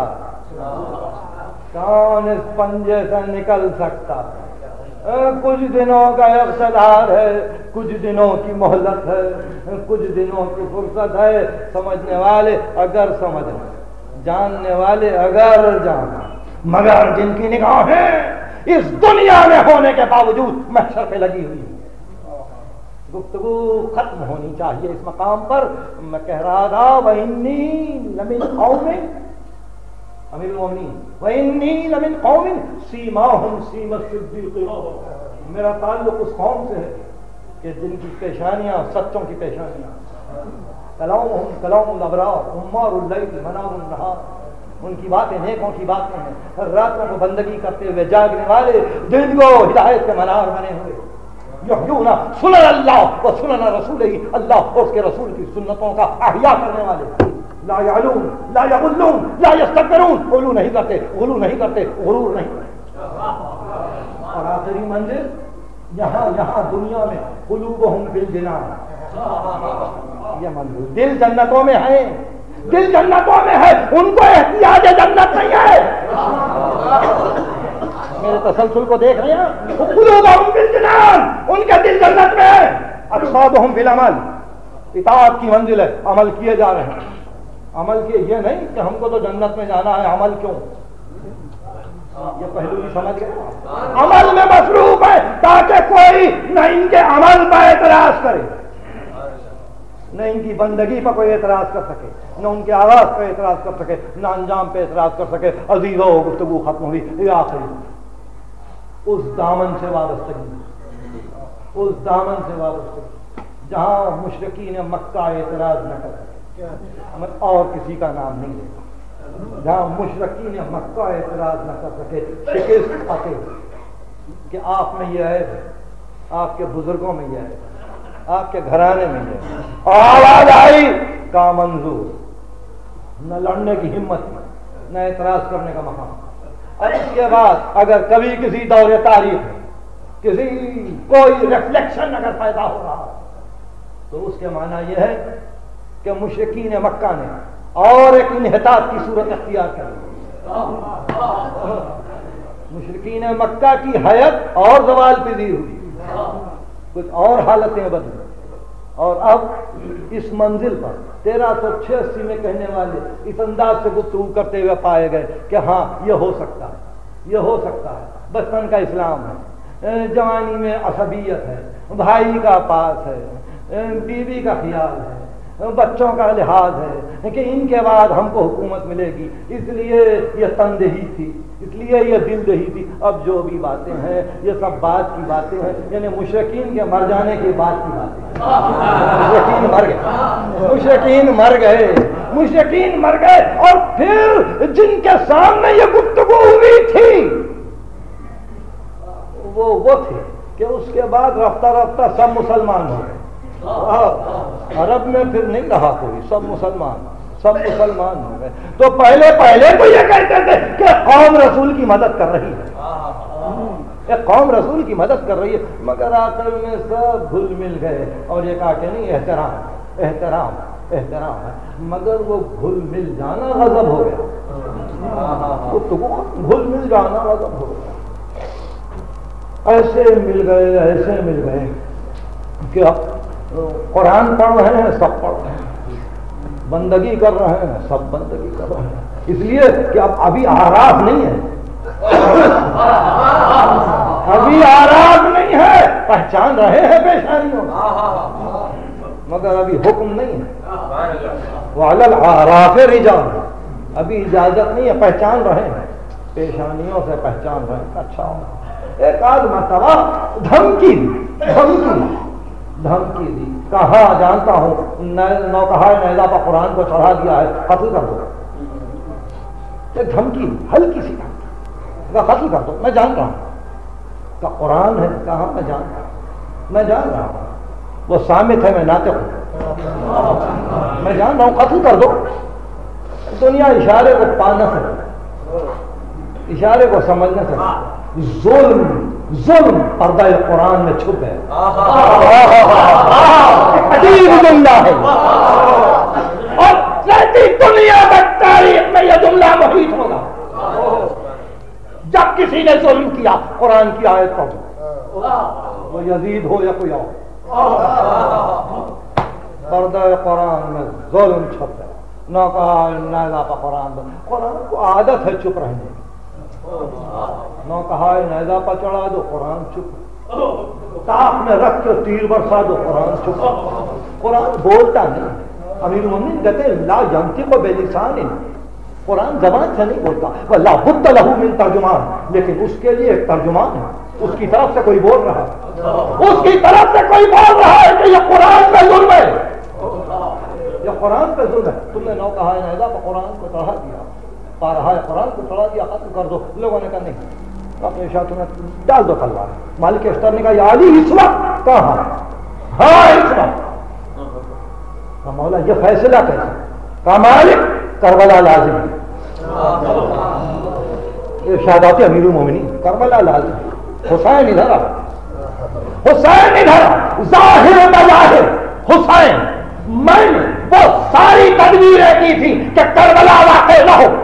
[SPEAKER 2] کون اس پنجے سے نکل سکتا؟ کچھ دنوں کا اقتدار ہے، کچھ دنوں کی مہلت ہے، کچھ دنوں کی فرصت ہے۔ سمجھنے والے اگر سمجھنا، جاننے والے اگر جانا، مگر جن کی نگاہیں اس دنیا میں ہونے کے باوجود محشر پہ لگی ہوئی ہے۔ گفتگو ختم ہونی چاہیے اس مقام پر۔ میں کہہ رہا تھا وَإِنِّي لَمِنْ قَوْمٍ امیر المومنین وَإِنِّي لَمِنْ قَوْمٍ سِيمَاهُمْ سِيمَ الصِّدِّيقِ، میرا تعلق اس قوم سے ہے کہ جن کی پیشانیاں سچوں کی پیشانیاں، کلامہم کلام الابرار عمار اللیل منار النہار، ان کی باتیں نیکوں کی باتیں ہیں، راتوں کو بندگی کرتے ہوئے جاگنے والے، دن کو ہدایت کے منار بنے ہوئے، یحیون سنن اللہ و سنن رسولہ، اللہ اور اس کے رسول کی سنتوں کا احیاء کرنے والے، لا یعلون لا یغلون لا یستکبرون، غلو نہیں کرتے، غلو نہیں کرتے، غرور نہیں کرتے۔ اور آخری منزل یہاں یہاں دنیا میں قلوبہم فی الجنان، یہ منزل دل جنتوں میں ہے، دل جنتوں میں ہے، ان کو احتیاج جنت نہیں ہے۔ میرے تسلسل کو دیکھ رہے ہیں، قلوبہم فی الجنان، ان کے دل جنت میں ہے، اجسادہم فی العمل، اطاعت کی منزل ہے، عمل کیے جا رہے ہیں، عمل کیے، یہ نہیں کہ ہم کو تو جنت میں جانا ہے، عمل کیوں؟ یہ پہلو بھی سمجھ گئے، عمل میں مصروف ہے، نہ ان کے عمل پر اعتراض کرے، نہ ان کی بندگی پر کوئی اعتراض کر سکے، نہ ان کے آواز پر اعتراض کر سکے، نہ انجام پہ اعتراض کر سکے۔ عزیزو گفتگو ختم ہوئی، یہ آخری اس دامن سے وابستگی، اس دامن سے وابستگی جہاں مشرکین مکہ اعتراض نہ کر سکے، میں اور کسی کا نام نہیں لیتا، جہاں مشرکین مکہ اعتراض نہ کر سکے، شکست پاتے کہ آپ میں یہ ہے، آپ کے بزرگوں میں یہ ہے، آپ کے گھرانے میں یہ ہے، آواز آئی کا منظور، نہ لڑنے کی ہمت، نہ اعتراض کرنے کا مقام۔ اور اس کے بعد اگر کبھی کسی دور تاریخ میں کسی کوئی ریفلیکشن اگر پیدا ہو رہا تو اس کے معنی یہ ہے کہ مشرکین مکہ نے اور ایک انحطاط کی صورت اختیار کر لی، مشرکین مکہ کی حیت اور زوال پذیر ہوئی، کچھ اور حالتیں بدلی، اور اب اس منزل پر تیرہ سو چھیاسی میں کہنے والے اس انداز سے گفتگو کرتے ہوئے پائے گئے کہ ہاں یہ ہو سکتا ہے، یہ ہو سکتا ہے، بچپن کا اسلام ہے، جوانی میں عصبیت ہے، بھائی کا پاس ہے، بیوی کا خیال ہے، بچوں کا لحاظ ہے کہ ان کے بعد ہم کو حکومت ملے گی، اس لیے یہ تندہی تھی، اس لیے یہ دل دہی تھی۔ اب جو بھی باتیں ہیں یہ سب بات کی باتیں ہیں، یعنی مشرکین کے مر جانے کی بات کی باتیں، مشرکین مر گئے، مشرکین مر گئے، مشرکین مر گئے، اور پھر جن کے سامنے یہ گفتگو ہوئی تھی وہ وہ تھے کہ اس کے بعد رفتہ رفتہ سب مسلمان ہو گئے، عرب میں پھر نہیں رہا کوئی، سب مسلمان سب مسلمان ہو گئے۔ تو پہلے پہلے تو یہ کہتے تھے کہ قوم رسول کی مدد کر رہی ہے، ایک قوم رسول کی مدد کر رہی ہے، مگر آخر میں سب گھل مل گئے اور یہ کہا کہ نہیں، احترام احترام احترام ہے، مگر وہ گھل مل جانا غضب ہو گیا، تو گھل مل جانا غضب ہو گیا، ایسے مل گئے ایسے مل گئے کہ اب قرآن پڑھ رہے ہیں سب پڑھ رہے ہیں، بندگی کر رہے ہیں سب بندگی کر رہے ہیں، اس لیے کہ اب ابھی آراف نہیں ہے، ابھی آراف نہیں ہے، پہچان رہے ہیں پیشانیوں مگر ابھی حکم نہیں ہے، وعلی الاعراف رجال، ابھی اجازت نہیں ہے، پہچان رہے ہیں، پیشانیوں سے پہچان رہے ہیں۔ اچھا ایک آدھ مرتبہ دھمکی دی دھمکی دھمکی دی کہا جانتا ہوں نوکہا نیزہ پر قرآن کو چڑھا دیا ہے، قتل کر دو، ایک دھمکی ہلکی سی دھمکی، قتل کر دو، میں جان رہا ہوں کہ قرآن ہے، کہا میں جان رہا ہوں میں جان رہا ہوں وہ سامت ہے، میں ناطق ہوں، میں جان رہا ہوں، قتل کر دو۔ دنیا اشارے کو پانا سے، اشارے کو سمجھنے سے، ظلم ظلم پردہ قرآن میں چھپ ہے، عجیب جملہ ہے، اور دنیا میں تاریخ میں یہ جملہ محیط ہوگا، جب کسی نے ظلم کیا قرآن کی آیت پڑھو، وہ یزید ہو یا کوئی اور، پردہ قرآن میں ظلم چھپ ہے، نہ کہا نیزہ پر قرآن، قرآن کو عادت ہے چپ رہنے، نہ کہا نیزہ پر چڑھا دو، قرآن چپ، تاخ میں رکھ کے تیر برسا دو، قرآن چپ، قرآن بولتا نہیں، امیر المومنین کہتے لا ینطق بلسان، قرآن زبان سے نہیں بولتا، وَلَا بُدَّ لَهُ مِن ترجمان، لیکن اس کے لیے ایک ترجمان ہے، اس کی طرف سے کوئی بول رہا ہے، اس کی طرف سے کوئی بول رہا ہے کہ یہ قرآن پہ ظلم ہے، یہ قرآن پہ ظلم ہے، تم نے نو کہا ہے نیزہ پر قرآن کو چڑھا دیا، پارہا قرآن کو چڑھا دیا، ختم کر دو۔ لوگوں نے کہا نہیں، اپنے شاہ تمہیں ڈال دو تلوار۔ مالک اشتر نے کہا یا علی اس وقت کہاں؟ ہاں اس وقت۔ کہا مولا یہ فیصلہ کیسے؟ کہا مالک کربلا لازم ہے، ارشادات امیر المومنین، کربلا لازم، حسین ادھر آ، حسین ادھر آ، ظاہر بظاہر حسین، میں نے وہ ساری تدبیریں کی تھی کہ کربلا واقع نہ ہو،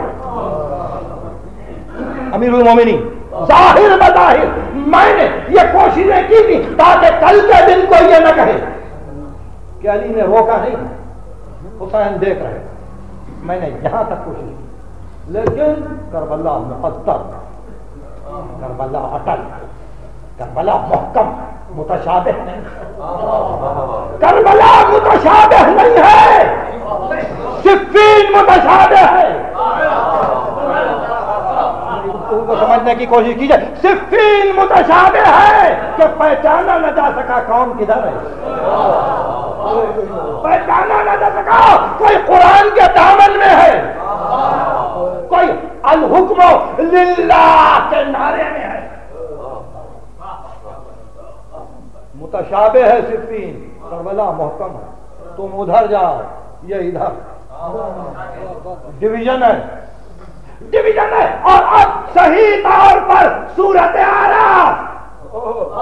[SPEAKER 2] امیر المومنین ظاہر بظاہر میں نے یہ کوششیں کی تھی تاکہ کل کے دن کو یہ نہ کہے کہ علی نے روکا نہیں، حسین دیکھ رہے، میں نے یہاں تک کوشش کی، لیکن کربلا مقدر، کربلا اٹل، کربلا محکم، متشابہ نہیں، کربلا متشابہ نہیں ہے، صفین متشابہ ہے۔ ان کو سمجھنے کی کوشش کیجئے، صفین متشابہ ہے کہ پہچانا نہ جا سکا کون کدھر ہے، پہچانا نہ جا سکا کوئی قرآن کے دامن میں ہے، کوئی الحکم للہ کے نعرے میں ہے، متشابہ ہے صفین۔ کربلا محکم ہے، تم ادھر جاؤ یہ ادھر، ڈویژن ہے، ڈویژن ہے۔ اور اب صحیح طور پر صورت اعراف،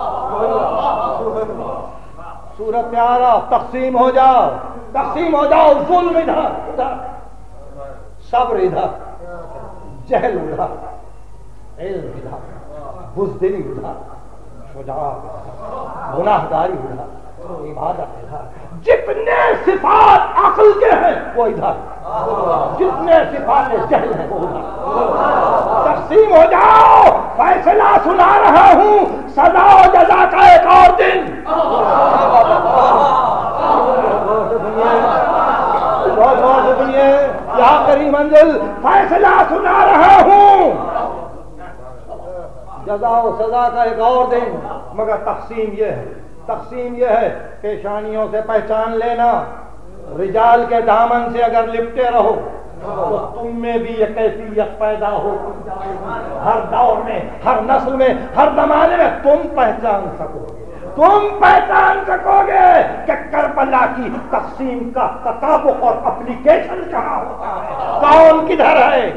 [SPEAKER 2] صورت اعراف تقسیم ہو جاؤ، تقسیم ہو جاؤ، ظلم ادھر ادھر، صبر ادھر، جہل ادھر، علم ادھر، بزدلی ادھر، شجاعت، گناہگاری ادھر، عبادت ادھر، جتنے صفات عقل کے ہیں وہ ادھر، جتنے صفات جہل ہیں وہ ادھر، تقسیم ہو جاؤ۔ فیصلہ سنا رہا ہوں، سزا و جزا کا ایک اور دن، بہت بہت سنیے، یہاں قریب منزل فیصلہ سنا رہا ہوں، جزا و سزا کا ایک اور دن، مگر تقسیم یہ ہے، تقسیم یہ ہے، پیشانیوں سے پہچان لینا، رجال کے دامن سے اگر لپٹے رہو تو تم میں بھی یہ کیفیت پیدا ہو، ہر دور میں، ہر نسل میں، ہر زمانے میں تم پہچان سکو گے، تم پہچان سکو گے کہ کربلا کی تقسیم کا تطابق اور اپلیکیشن کہاں ہوتا ہے، کون کدھر ہے،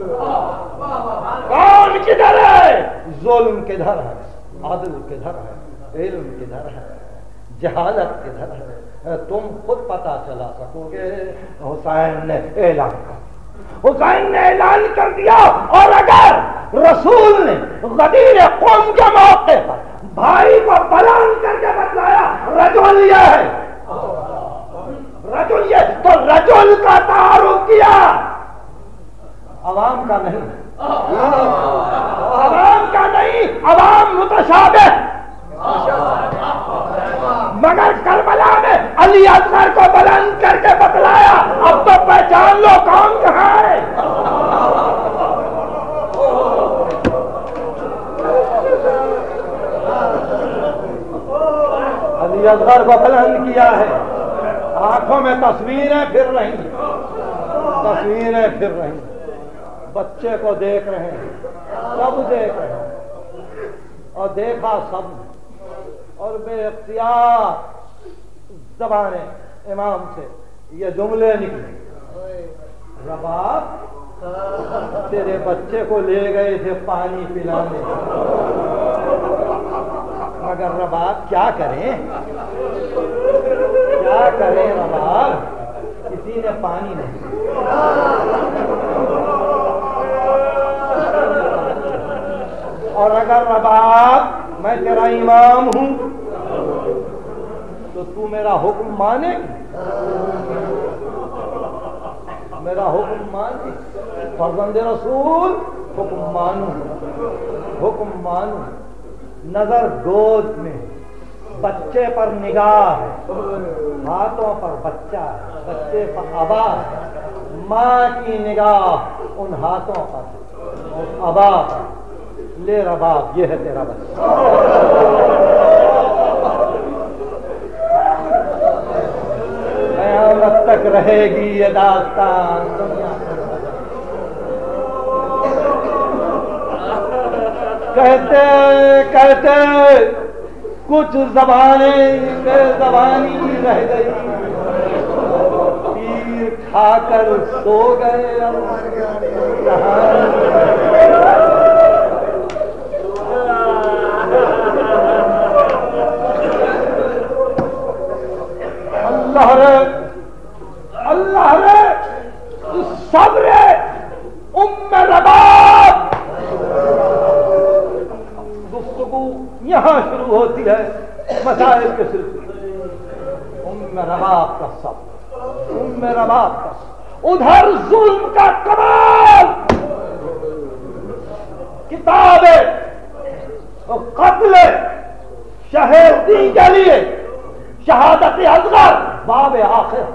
[SPEAKER 2] کون کدھر ہے، ظلم کدھر ہے، عدل کدھر ہے، علم کدھر ہے، جہالت کدھر ہے، تم خود پتا چلا سکو گے۔ حسین نے اعلان کر حسین نے اعلان کر دیا، اور اگر رسول نے غدیر قوم کے موقع پر بھائی کو بلند کر کے بتلایا رجل یہ ہے، رجل یہ، تو رجل کا تعارف کیا، عوام کا نہیں، عوام کا نہیں، عوام متشابہ، مگر کربلا میں علی اصغر کو بلند کر کے بتلایا، اب تو پہچان لو کون کہاں ہے۔ علی اصغر کو بلند کیا ہے، آنکھوں میں تصویریں پھر رہی، تصویریں پھر رہی، بچے کو دیکھ رہے ہیں، سب دیکھ رہے ہیں، اور دیکھا سب نے، اور بے اختیار زبان امام سے یہ جملے نکلے، رباب تیرے بچے کو لے گئے تھے پانی پلانے، مگر رباب کیا کریں، کیا کریں رباب، کسی نے پانی نہیں، اور اگر رباب میں تیرا امام ہوں تو تو میرا حکم مانے گی، میرا حکم مانے، فرزند رسول حکم مانو، حکم مانو، نظر گود میں، بچے پر نگاہ ہے، ہاتھوں پر بچہ ہے، بچے پر ابا ہے، ماں کی نگاہ ان ہاتھوں پر، ابا پر، لے رباب یہ ہے تیرا بچہ، قیامت تک رہے گی یہ داستان دنیا کہتے کہتے کچھ زبانیں بے زبانی رہ گئی، پیر کھا کر سو گئے، اللہ رے اللہ رے صبر ام رباب، گفتگو یہاں شروع ہوتی ہے مسائل کے سلسلے، ام رباب کا صبر، ام رباب کا صبر، ادھر ظلم کا کمال، کتاب قتل شہیدی کے لیے شہادت اصغر باب آخر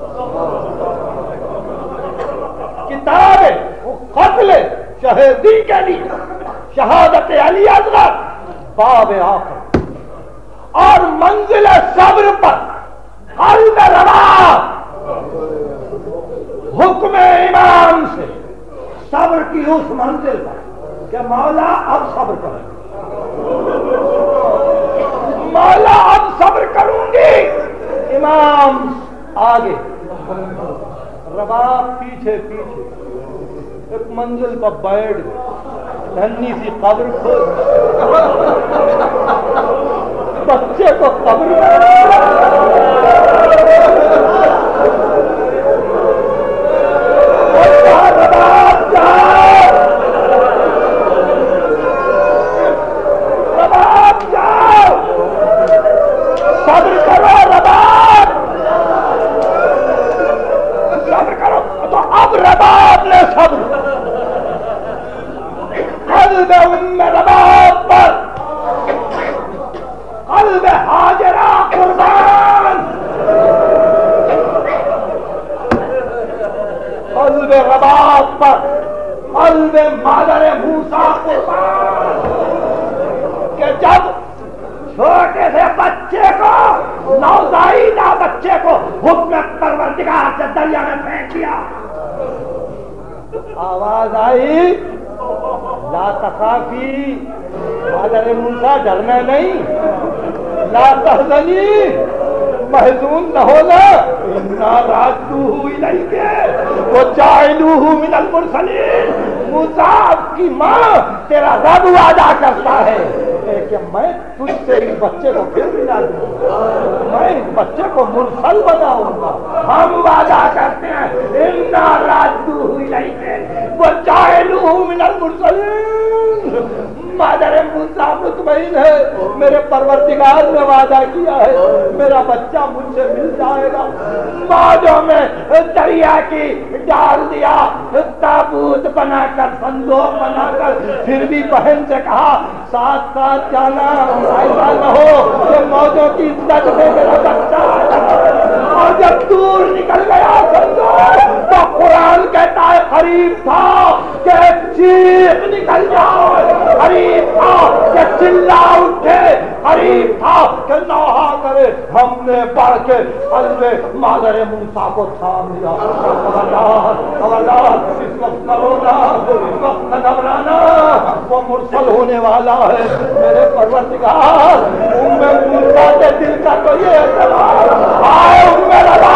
[SPEAKER 2] کتاب ہے وہ قتل شہیدی کے لیے شہادت علی اصغر باب آخر اور منزل صبر پر قلب روا حکم امام سے صبر کی اس منزل پر کہ مولا اب صبر کریں مولا اب صبر کروں گی امام آگے رباب پیچھے پیچھے ایک منزل پر بیٹھ دھنی سی قبر کھول بچے کو قبر رباب جاؤ رباب جاؤ صبر کرو رباب صبر کرو تو اب رباب نے صبر قلب ام رباب پر قلب حاجرہ قربان قلب رباب پر قلب مادر موسیٰ قربان کہ جب چھوٹے سے بچے کو نوزائیدہ بچے کو حکم پروردگار سے دریا میں پھینک دیا آواز آئی لا تخافی مادر موسیٰ ڈرنا نہیں لا تحزنی محزون نہ ہونا انا رادوہ الیک وجاعلوہ من المرسلین موسیٰ کی ماں تیرا رب وعدہ کرتا ہے کہ میں تجھ سے اس بچے کو پھر ملا دوں گا میں اس بچے کو مرسل بناؤں گا ہم وعدہ کرتے ہیں انا رادوہ الیک وجاعلوہ من المرسلین مادر موسیٰ مطمئن ہے میرے پروردگار نے وعدہ کیا ہے میرا بچہ مجھ سے مل جائے گا موجوں میں دریا کی ڈال دیا تابوت بنا کر صندوق بنا کر پھر بھی بہن سے کہا ساتھ ساتھ جانا ایسا نہ ہو کہ موجوں کی زد میں میرا بچہ اور جب دور نکل گیا صندوق تو قرآن کہتا ہے قریب تھا کہ چیخ نکل جائے قریب تھا کہ چلا اٹھے قریب تھا کہ نوحہ کرے ہم نے بڑھ کے قلب مادر موسیٰ کو تھام لیا خبردار خبردار اس وقت نہ رونا اس وقت نہ گھبرانا وہ مرسل ہونے والا ہے میرے پروردگار ام موسیٰ کے دل کا تو یہ اعتبار آئے ام رباب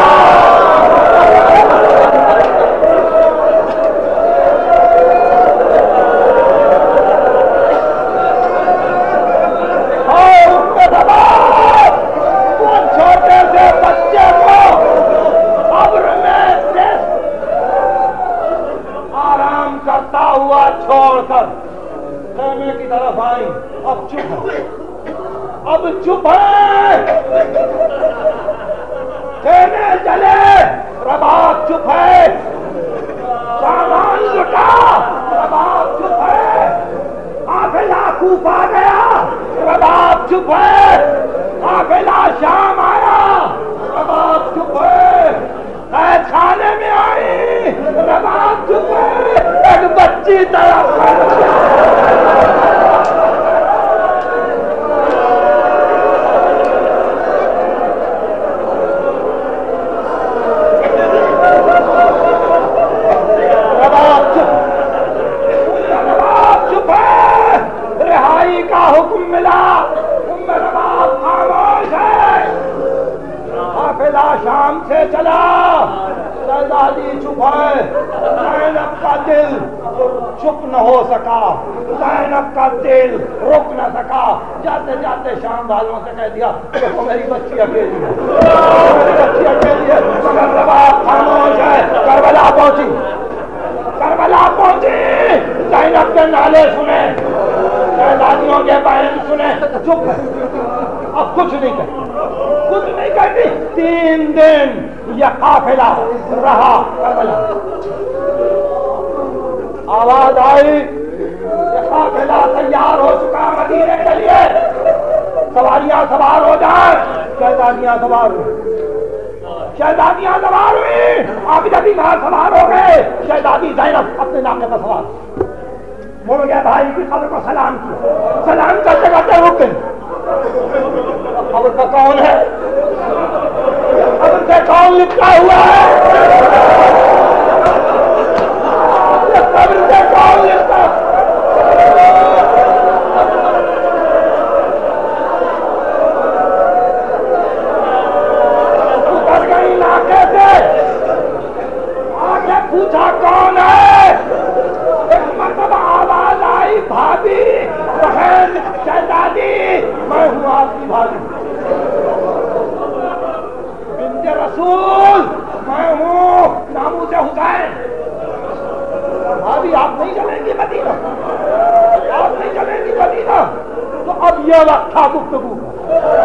[SPEAKER 2] چھوڑ کر خیمے کی طرف آئی اب چپ ہے اب چپ ہے خیمے چلے رباب چپ ہے سامان لٹا رباب چپ ہے قافلہ کوفہ گیا رباب چپ ہے قافلہ شام آیا رباب چپ ہے قید خانے میں آئی رباب چپ ہے ایک بچی طرف رباب چپ رباب چپ ہے رہائی کا حکم ملا ام رباب خاموش ہے قافلہ شام سے چلا شہزادی چپ ہے زینب کا دل چپ نہ ہو سکا زینب کا دل رک نہ سکا جاتے جاتے شام والوں سے کہہ دیا دیکھو میری بچی اکیلی ہے میری بچی اکیلی ہے مگر رباب خاموش ہے کربلا پہنچی کربلا پہنچی زینب کے نالے سنے شہزادیوں کے بہن سنے چپ ہے اب کچھ نہیں کہتی کچھ نہیں کہتی تین دن یہ قافلہ رہا کربلا آواز آئی کہ قافلہ تیار ہو چکا مدینے کے لیے سواریاں سوار ہو جائیں، شہزادیاں سوار ہوئی، شہزادیاں سوار ہوئی، آپ جبھی ماں سوار ہو گئے، شہزادی زینب اپنے ناقے پر سوار مڑ گیا، بھائی کی قبر کو سلام کیا، سلام کرتے کرتے رک گئے۔ قبر کا کون ہے؟ قبر سے کون لپٹا ہوا ہے؟ قبر سے کون لپٹا؟ اتر گئی ناکے سے، آگے پوچھا کون ہے؟ ایک مرتبہ آواز آئی، بھابھی، بہن، شہزادی، میں ہوں آپ کی بھابھی، بنت رسول، میں ہوں ناموس حسین۔ بھابھی آپ نہیں چلیں گی مدینہ؟ آپ نہیں چلیں گی مدینہ؟ تو اب یہ وقت تھا گفتگو کا۔